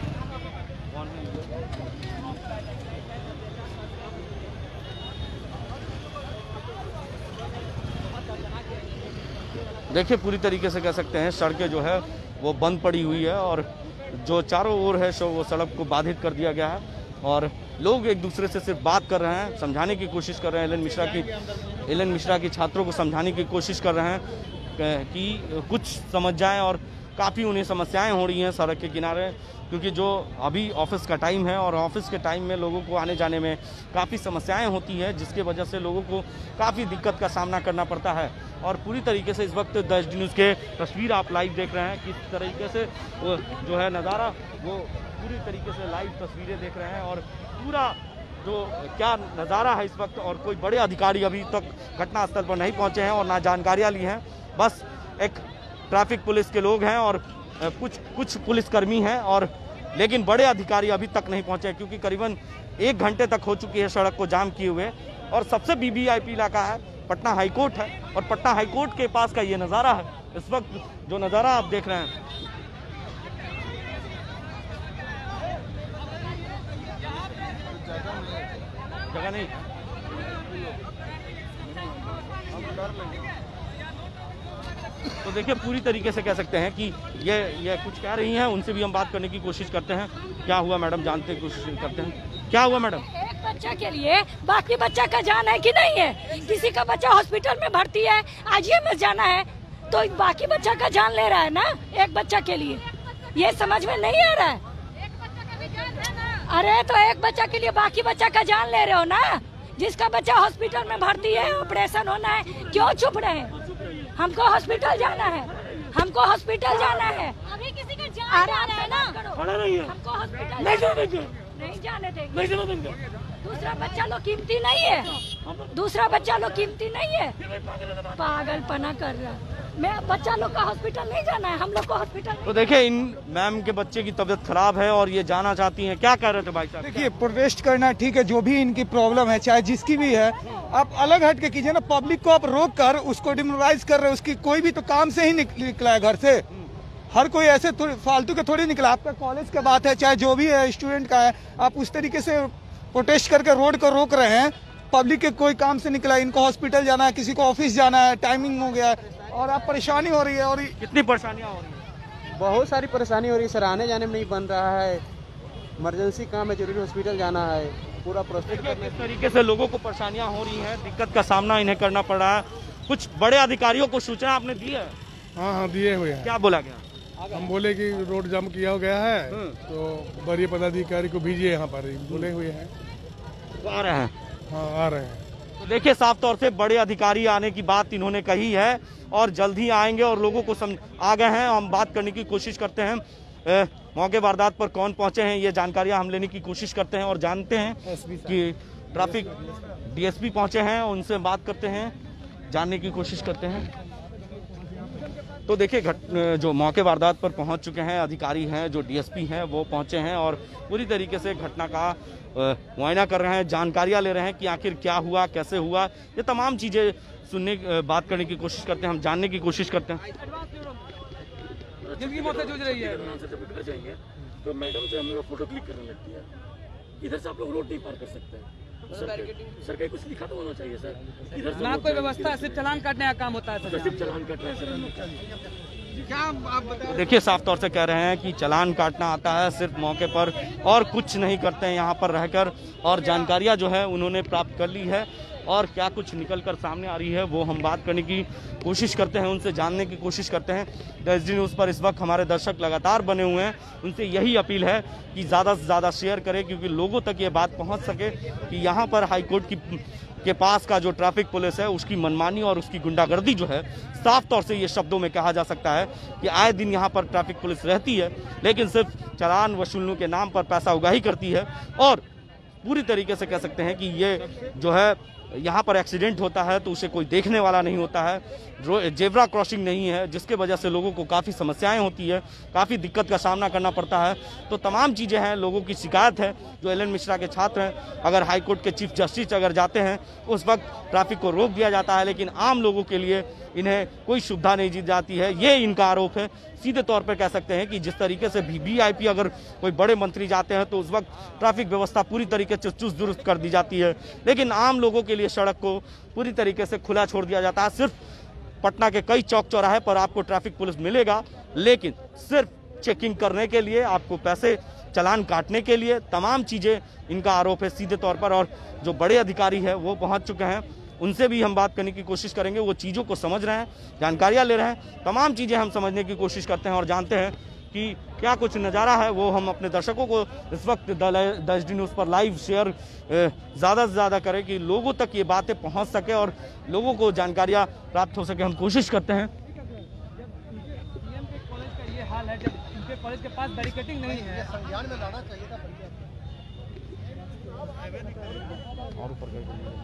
देखिए पूरी तरीके से कह सकते हैं सड़कें जो है वो बंद पड़ी हुई है और जो चारों ओर है वो सड़क को बाधित कर दिया गया है। और लोग एक दूसरे से सिर्फ बात कर रहे हैं, समझाने की कोशिश कर रहे हैं। एलन मिश्रा की छात्रों को समझाने की कोशिश कर रहे हैं कि कुछ समझ जाएं। और काफ़ी उन्हें समस्याएं हो रही हैं सड़क के किनारे, क्योंकि जो अभी ऑफिस का टाइम है और ऑफिस के टाइम में लोगों को आने जाने में काफ़ी समस्याएं होती हैं, जिसके वजह से लोगों को काफ़ी दिक्कत का सामना करना पड़ता है। और पूरी तरीके से इस वक्त दैजडी न्यूज़ के तस्वीर आप लाइव देख रहे हैं, किस तरीके से वो जो है नज़ारा वो पूरी तरीके से लाइव तस्वीरें देख रहे हैं। और पूरा जो क्या नज़ारा है इस वक्त, और कोई बड़े अधिकारी अभी तक घटनास्थल पर नहीं पहुँचे हैं और ना जानकारियाँ ली हैं। बस एक ट्रैफिक पुलिस के लोग हैं और कुछ पुलिसकर्मी हैं, और लेकिन बड़े अधिकारी अभी तक नहीं पहुंचे, क्योंकि करीबन 1 घंटे तक हो चुकी है सड़क को जाम किए हुए। और सबसे वीवीआईपी इलाका है, पटना हाईकोर्ट है, और पटना हाईकोर्ट के पास का ये नज़ारा है इस वक्त जो नज़ारा आप देख रहे हैं। जगह नहीं। तो देखिए पूरी तरीके से कह सकते हैं कि ये कुछ कह रही हैं, उनसे भी हम बात करने की कोशिश करते हैं। क्या हुआ मैडम, जानते की कोशिश करते हैं। क्या हुआ मैडम? एक बच्चा के लिए बाकी बच्चा का जान है कि नहीं है? किसी का बच्चा हॉस्पिटल में भर्ती है, IGM जाना है, तो बाकी बच्चा का जान ले रहा है ना एक बच्चा के लिए। ये समझ में नहीं आ रहा है। अरे तो एक बच्चा के लिए बाकी बच्चा का जान ले रहे हो ना। जिसका बच्चा हॉस्पिटल में भर्ती है, ऑपरेशन होना है, क्यों चुप रहे? हमको हॉस्पिटल जाना है, हमको हॉस्पिटल जाना है। अभी किसी का जान जा रहा है ना। हमको हॉस्पिटल नहीं जाने देंगे। दूसरा बच्चा लोग कीमती नहीं है, दूसरा बच्चा लोग कीमती नहीं है। पागलपना कर रहा है। मैं बच्चा लोग का हॉस्पिटल नहीं जाना है, हम लोग को हॉस्पिटल। तो देखिए इन मैम के बच्चे की तबीयत खराब है और ये जाना चाहती हैं। क्या कह रहे थे भाई साहब? देखिए प्रोटेस्ट करना ठीक है, जो भी इनकी प्रॉब्लम है चाहे जिसकी भी है, आप अलग हट के कीजिए ना। पब्लिक को आप रोक कर उसको डिमोरलाइज कर रहे हो। उसकी कोई भी तो काम से ही निकला है घर से। हर कोई ऐसे फालतू के थोड़ी निकला। आपका कॉलेज का बात है, चाहे जो भी है स्टूडेंट का है, आप उस तरीके से प्रोटेस्ट करके रोड को रोक रहे हैं। पब्लिक के कोई काम से निकला है, इनको हॉस्पिटल जाना है, किसी को ऑफिस जाना है, टाइमिंग हो गया है और आप परेशानी हो रही है। और कितनी परेशानियां हो रही है? बहुत सारी परेशानी हो रही है सर। आने जाने में नहीं बन रहा है, इमरजेंसी काम है, जरूरी हॉस्पिटल जाना है। पूरा प्रोसेस किस तरीके से लोगों को परेशानियां हो रही हैं, दिक्कत का सामना इन्हें करना पड़ रहा है। कुछ बड़े अधिकारियों को सूचना आपने दी है? हाँ दिए हुए हैं। क्या बोला गया? हम बोले कि रोड जाम किया गया है तो वरीय पदाधिकारी को भेजिए यहाँ पर, बोले हुए हैं। तो आ रहे हैं? हाँ आ रहे हैं। तो देखिए साफ तौर से बड़े अधिकारी आने की बात इन्होंने कही है और जल्द ही आएंगे और लोगों को आ गए हैं। हम बात करने की कोशिश करते हैं मौके वारदात पर कौन पहुंचे हैं, ये जानकारियां हम लेने की कोशिश करते हैं और जानते हैं कि ट्रैफिक DSP पहुंचे हैं, उनसे बात करते हैं, जानने की कोशिश करते हैं। तो देखिए जो मौके वारदात पर पहुंच चुके हैं अधिकारी हैं, जो DSP हैं वो पहुंचे हैं और पूरी तरीके से घटना का मुआयना कर रहे हैं, जानकारियां ले रहे हैं कि आखिर क्या हुआ, कैसे हुआ। ये तमाम चीजें सुनने बात करने की कोशिश करते हैं, हम जानने की कोशिश करते हैं। जिंदगी मौत से जूझ रही है तो मैडम से हम लोग फोटो क्लिक करने लगती है। इधर से आप लोग रोड नहीं पार कर सकते हैं। सर कहीं कुछ लिखा तो होना चाहिए सर। इधर ना कोई व्यवस्था, सिर्फ चालान काटने का काम होता है सर। सिर्फ चालान काटना है सर। क्या आप बताएं? देखिए साफ तौर से कह रहे हैं कि चालान काटना आता है सिर्फ मौके पर और कुछ नहीं करते हैं यहाँ पर रहकर। और जानकारियाँ जो है उन्होंने प्राप्त कर ली है और क्या कुछ निकल कर सामने आ रही है वो हम बात करने की कोशिश करते हैं, उनसे जानने की कोशिश करते हैं। SD न्यूज़ पर इस वक्त हमारे दर्शक लगातार बने हुए हैं, उनसे यही अपील है कि ज़्यादा से ज़्यादा शेयर करें क्योंकि लोगों तक ये बात पहुंच सके कि यहाँ पर हाईकोर्ट के पास का जो ट्रैफिक पुलिस है उसकी मनमानी और उसकी गुंडागर्दी जो है, साफ तौर से ये शब्दों में कहा जा सकता है कि आए दिन यहाँ पर ट्रैफिक पुलिस रहती है लेकिन सिर्फ चालान वसूलने के नाम पर पैसा उगाही करती है। और पूरी तरीके से कह सकते हैं कि ये जो है यहाँ पर एक्सीडेंट होता है तो उसे कोई देखने वाला नहीं होता है। जेब्रा क्रॉसिंग नहीं है जिसके वजह से लोगों को काफ़ी समस्याएं होती है, काफ़ी दिक्कत का सामना करना पड़ता है। तो तमाम चीज़ें हैं, लोगों की शिकायत है। जो LN मिश्रा के छात्र हैं, अगर हाईकोर्ट के चीफ जस्टिस अगर जाते हैं उस वक्त ट्रैफिक को रोक दिया जाता है लेकिन आम लोगों के लिए इन्हें कोई सुविधा नहीं दी जाती है, ये इनका आरोप है। सीधे तौर पर कह सकते हैं कि जिस तरीके से VIP अगर कोई बड़े मंत्री जाते हैं तो उस वक्त ट्रैफिक व्यवस्था पूरी तरीके से चुस्त दुरुस्त कर दी जाती है लेकिन आम लोगों के लिए सड़क को पूरी तरीके से खुला छोड़ दिया जाता है। सिर्फ पटना के कई चौक चौराहे पर आपको ट्रैफिक पुलिस मिलेगा लेकिन सिर्फ चेकिंग करने के लिए, आपको पैसे चालान काटने के लिए, तमाम चीज़ें इनका आरोप है सीधे तौर पर। और जो बड़े अधिकारी हैं वो पहुंच चुके हैं, उनसे भी हम बात करने की कोशिश करेंगे। वो चीज़ों को समझ रहे हैं, जानकारियां ले रहे हैं, तमाम चीज़ें हम समझने की कोशिश करते हैं और जानते हैं कि क्या कुछ नज़ारा है वो हम अपने दर्शकों को इस वक्त द SD न्यूज़ पर लाइव शेयर ज़्यादा से ज़्यादा करें कि लोगों तक ये बातें पहुंच सके और लोगों को जानकारियां प्राप्त हो सके। हम कोशिश करते हैं। ये हाल है जब उनके कॉलेज के पास बैरिकेडिंग नहीं है, संज्ञान में लाना चाहिए था। और ऊपर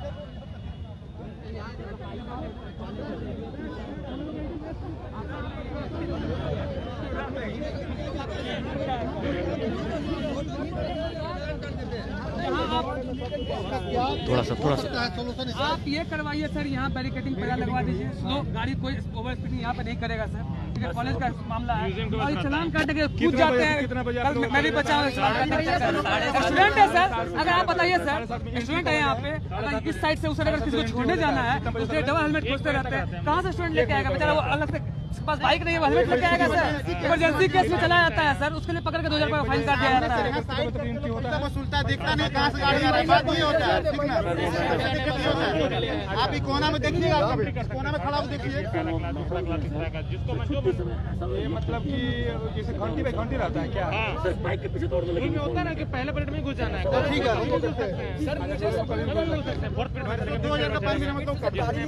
थोड़ा सा आप ये करवाइए सर, यहाँ बैरिकेडिंग पहला लगवा दीजिए। स्लो गाड़ी कोई ओवर स्पीडिंग यहाँ पे नहीं करेगा सर। ठीक है, कॉलेज का मामला है और ये चलान काटने के कूद जाते हैं। कल मैं भी बचा हूँ स्टूडेंट है सर, अगर आप बताइए सर, स्टूडेंट है यहाँ पे, अगर इस साइड से उस साइड अगर किसी को छोड़ने जाना है तो उसके डबल हेलमेट खोजते रहते हैं। कहाँ से स्टूडेंट लेके आएगा बेचारा, वो अलग से उसके पास बाइक नहीं है, वो हेलमेट लेके आएगा सर। इमरजेंसी केस में चलाया जाता है सर, उसके लिए पकड़ के 2000 रुपये फाइन काट दिया जाता है। देखता नहीं कहाँ से गाड़ी आ रही है, बात नहीं होता है, ठीक ना? आप ही कोना में देखिएगा, कोना में खड़ा हो देखिए। ये मतलब कि जैसे घंटी पे घंटी रहता है क्या? बाइक के पीछे दौड़ने लगे होता है ना कि पहले पलट में घुस जाना है। ठीक है सर, मुझे 2000 का फाइन मिला मतलब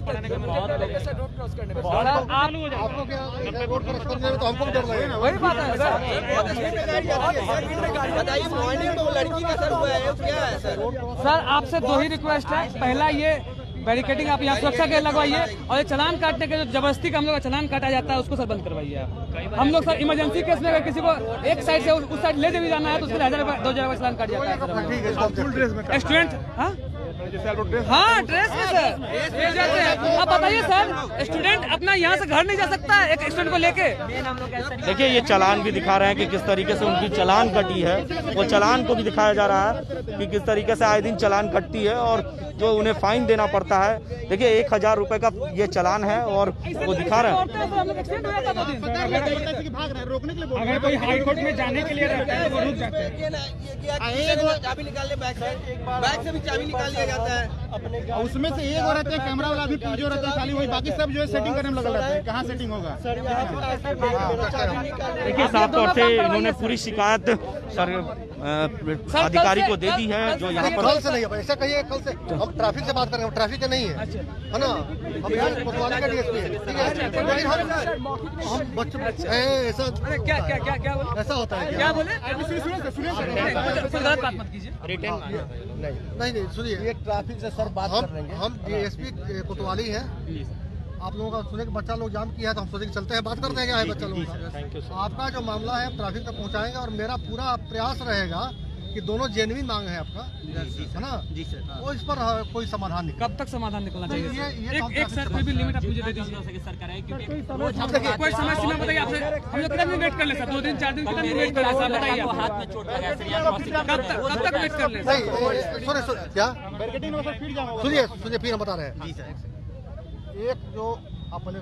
आपको क्या रोड क्रॉस करने में तो हमको डर लगेगा। वही बात है सर। बताइए मॉर्निंग में लड़की का सर हुआ है, क्या है सर? सर आपसे 2 ही रिक्वेस्ट है, पहला ये बैरिकेडिंग आप यहाँ सुरक्षा के लगवाइए और ये चलान काटने के जो जबरदस्ती का हम लोग का चलान काटा जाता है उसको सर बंद करवाइए आप। हम लोग सर इमरजेंसी केस में अगर किसी को एक साइड से उस साइड ले भी जाना है तो उसके 1000 रुपये 2000 रुपये चलान काट जाता है। स्टूडेंट हाँ ड्रेस में सर जाते हैं। आप बताइए सर, स्टूडेंट अपना यहाँ से घर नहीं जा सकता है एक स्टूडेंट को लेके। देखिए ये चालान भी दिखा रहे हैं कि किस तरीके से उनकी चालान कटी है, वो चालान को भी दिखाया जा रहा है कि किस तरीके से आए दिन चालान कटती है और जो उन्हें फाइन देना पड़ता है। देखिए 1000 रुपए का ये चालान है और वो दिखा रहे हैं। अगर कोई हाई कोर्ट में जाने के लिए रहता है तो वो रुक जाते हैं। चाबी निकाल ले बैग से भी चाबी निकाल लिया जाता है अपने, उसमें से एक और रहते हैं कैमरा वाला भी जो रहता है खाली, वही बाकी सब जो है सेटिंग करने में लगा रहता है। कहाँ सेटिंग होगा? देखिए साफ तौर से इन्होंने पूरी शिकायत अधिकारी को दे दी है जो यहाँ पर। कल से नहीं है, ऐसा कहिए कल से हम ट्रैफिक से बात कर रहे हैं, ट्रैफिक के नहीं है ना, हम यहाँ कोतवाली का डीएसपी है, ठीक है। लेकिन हम बच्चे ऐसा क्या ऐसा होता है क्या बोले? नहीं सुनिए, ये ट्रैफिक से सर बात कर रहे हैं। हम डीएसपी कोतवाली है, आप लोगों का सुने कि बच्चा लोग जाम किया है तो हम सोचे कि चलते हैं बात करते हैं क्या है बच्चा लोग का। आपका जो मामला है ट्रैफिक तक पहुंचाएंगे और मेरा पूरा प्रयास रहेगा कि दोनों जेन्युइन मांग है आपका, है ना जी सर। वो इस पर कोई समाधान नहीं। कब तक समाधान निकलना चाहिए? ये एक सर कोई भी लिमिट आप मुझे दे दीजिए सरकार है, क्योंकि कोई समय सीमा बताइए आपसे, हम लोग कितना दिन वेट कर ले सर? 2 दिन 4 दिन कितना दिन वेट कर ले सर बताइए? हाथ में चोट लगा है, कब तक वेट कर ले? सुनिए क्या सुनिए फिर हम बता रहे हैं। एक जो अपने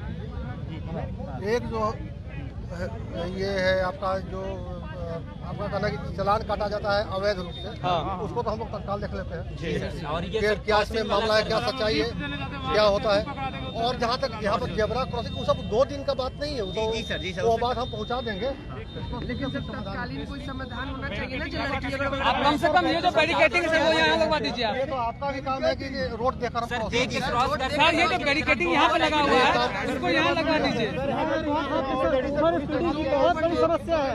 एक जो ये है आपका जो आपका कहना है कि चालान काटा जाता है अवैध रूप से, उसको तो हम लोग तत्काल देख लेते हैं क्या इसमें मामला है, क्या सच्चाई है, क्या होता है। और जहाँ तक यहाँ पर जेब्रा क्रॉसिंग वो सब 2 दिन का बात नहीं है, वो बात हम पहुँचा देंगे। लेकिन सर तत्कालीन कोई समाधान होना चाहिए ना, आप कम से कम ये जो बैरिकेडिंग है वो यहाँ लगवा दीजिए। ये तो आपका भी काम है कि रोड देखकर सर ये जो बैरिकेडिंग यहाँ पे लगा हुआ है उसको यहाँ लगवा दीजिए। बहुत बड़ी समस्या है,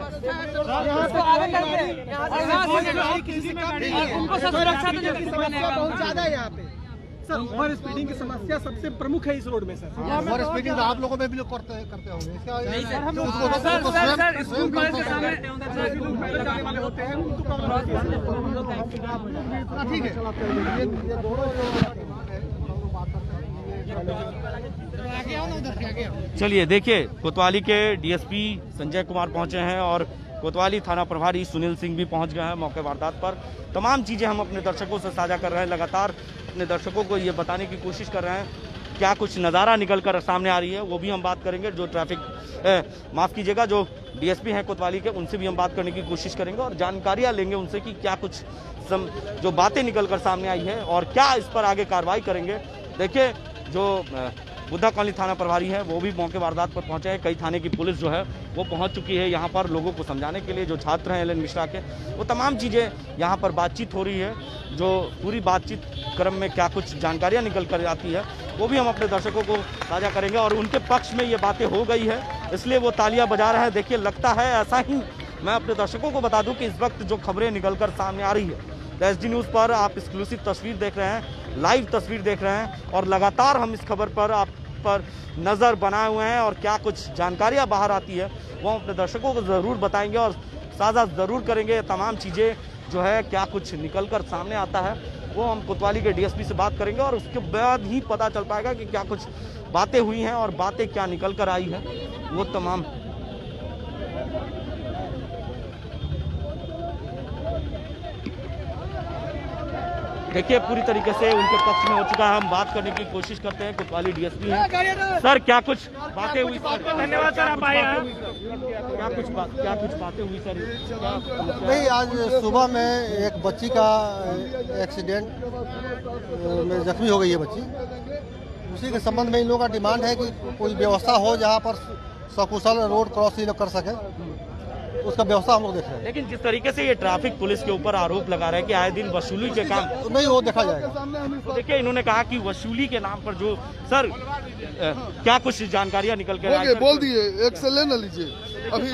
उनको सुरक्षा बहुत ज्यादा है यहाँ पे सर। ओवर स्पीडिंग की समस्या सबसे प्रमुख है इस रोड में सर। ओवर स्पीडिंग आप लोगों में भी लोग करते होंगे। ठीक है चलिए देखिए कोतवाली के डीएसपी संजय कुमार पहुंचे हैं और कोतवाली थाना प्रभारी सुनील सिंह भी पहुंच गए हैं मौके वारदात पर। तमाम चीज़ें हम अपने दर्शकों से साझा कर रहे हैं, लगातार अपने दर्शकों को ये बताने की कोशिश कर रहे हैं क्या कुछ नज़ारा निकल कर सामने आ रही है, वो भी हम बात करेंगे। जो माफ़ कीजिएगा जो डीएसपी हैं कोतवाली के, उनसे भी हम बात करने की कोशिश करेंगे और जानकारियाँ लेंगे उनसे कि क्या कुछ जो बातें निकल कर सामने आई है और क्या इस पर आगे कार्रवाई करेंगे। देखिए जो बुद्धा कॉलोनी थाना प्रभारी है वो भी मौके वारदात पर पहुंचे हैं। कई थाने की पुलिस जो है वो पहुंच चुकी है यहाँ पर लोगों को समझाने के लिए। जो छात्र हैं एल.एन. मिश्रा के, वो तमाम चीज़ें यहाँ पर बातचीत हो रही है। जो पूरी बातचीत क्रम में क्या कुछ जानकारियाँ निकल कर आती है वो भी हम अपने दर्शकों को साझा करेंगे और उनके पक्ष में ये बातें हो गई है इसलिए वो तालियां बजा रहे हैं। देखिए लगता है ऐसा ही। मैं अपने दर्शकों को बता दूं कि इस वक्त जो खबरें निकल कर सामने आ रही है तो एसडी न्यूज़ पर आप एक्सक्लूसिव तस्वीर देख रहे हैं, लाइव तस्वीर देख रहे हैं और लगातार हम इस खबर पर आप पर नज़र बनाए हुए हैं और क्या कुछ जानकारियां बाहर आती है वो हम अपने दर्शकों को ज़रूर बताएंगे और साझा ज़रूर करेंगे। तमाम चीज़ें जो है क्या कुछ निकल कर सामने आता है वो हम कोतवाली के डीएसपी से बात करेंगे और उसके बाद ही पता चल पाएगा कि क्या कुछ बातें हुई हैं और बातें क्या निकल कर आई है। वो तमाम देखिए पूरी तरीके से उनके पक्ष में हो चुका है। हम बात करने की कोशिश करते हैं, कोतवाली डीएसपी हैं। सर क्या कुछ बातें हुई? धन्यवाद सर, आप आए हैं। क्या कुछ बातें हुई सर? नहीं, आज सुबह में एक बच्ची का एक्सीडेंट में जख्मी हो गई है बच्ची। उसी के संबंध में इन लोगों का डिमांड है कि कोई व्यवस्था हो जहां पर सकुशल रोड क्रॉस ये लोग कर सके, उसका व्यवस्था हम लोग देख रहे हैं। लेकिन जिस तरीके से ये ट्रैफिक पुलिस के ऊपर आरोप लगा रहे हैं कि आए दिन वसूली के काम, नहीं वो देखा जाएगा। तो देखिए इन्होंने कहा कि वसूली के नाम पर जो सर क्या कुछ जानकारियां निकल के बोल दिए, एक से ले न लीजिए अभी,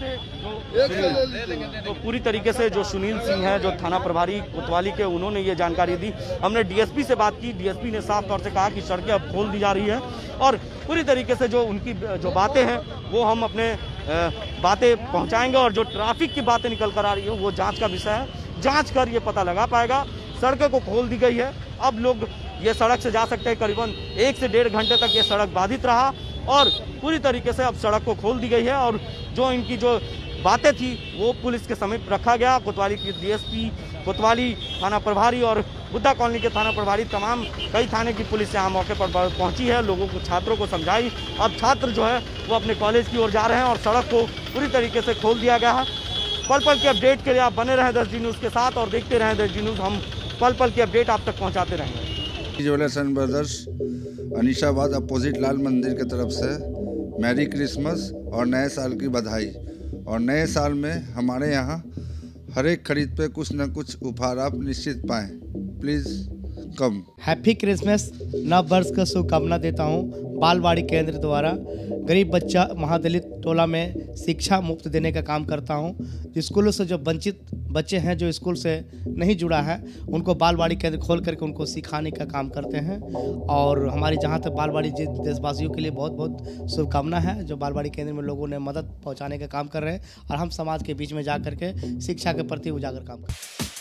एक से ले लीजिए। तो पूरी तरीके से जो सुनील सिंह है, जो थाना प्रभारी कोतवाली के, उन्होंने ये जानकारी दी। हमने डीएसपी से बात की, डीएसपी ने साफ तौर से कहा कि सड़कें अब खोल दी जा रही है और पूरी तरीके से जो उनकी जो बातें हैं वो हम अपने बातें पहुंचाएंगे और जो ट्रैफिक की बातें निकल कर आ रही है वो जांच का विषय है। जांच कर ये पता लगा पाएगा। सड़कों को खोल दी गई है, अब लोग ये सड़क से जा सकते हैं। करीबन 1 से 1.5 घंटे तक ये सड़क बाधित रहा और पूरी तरीके से अब सड़क को खोल दी गई है और जो इनकी जो बातें थी वो पुलिस के समीप रखा गया। कोतवाली की डीएसपी, कोतवाली थाना प्रभारी और बुद्धा कॉलोनी के थाना प्रभारी, तमाम कई थाने की पुलिस यहाँ मौके पर पहुंची है, लोगों को, छात्रों को समझाई। अब छात्र जो है वो अपने कॉलेज की ओर जा रहे हैं और सड़क को पूरी तरीके से खोल दिया गया है। पल पल के अपडेट के लिए आप बने रहें 10G न्यूज़ के साथ और देखते रहें 10G न्यूज़। हम पल पल के अपडेट आप तक पहुँचाते रहेंगे। Jewellers and brothers, Anishabad opposite लाल मंदिर की तरफ से मैरी क्रिसमस और नए साल की बधाई। और नए साल में हमारे यहाँ हर एक खरीद पे कुछ न कुछ उपहार आप निश्चित पाएँ। Please come. हैप्पी क्रिसमस, नव वर्ष का शुभकामना देता हूँ। बालवाड़ी केंद्र द्वारा गरीब बच्चा महादलित टोला में शिक्षा मुफ्त देने का काम करता हूँ। स्कूलों से जो वंचित बच्चे हैं, जो स्कूल से नहीं जुड़ा है, उनको बालवाड़ी केंद्र खोल करके उनको सिखाने का काम करते हैं। और हमारी जहाँ तक बालवाड़ी देशवासियों के लिए बहुत बहुत शुभकामना है, जो बालवाड़ी केंद्र में लोगों ने मदद पहुँचाने का काम कर रहे हैं और हम समाज के बीच में जा करके शिक्षा के प्रति उजागर काम करते हैं।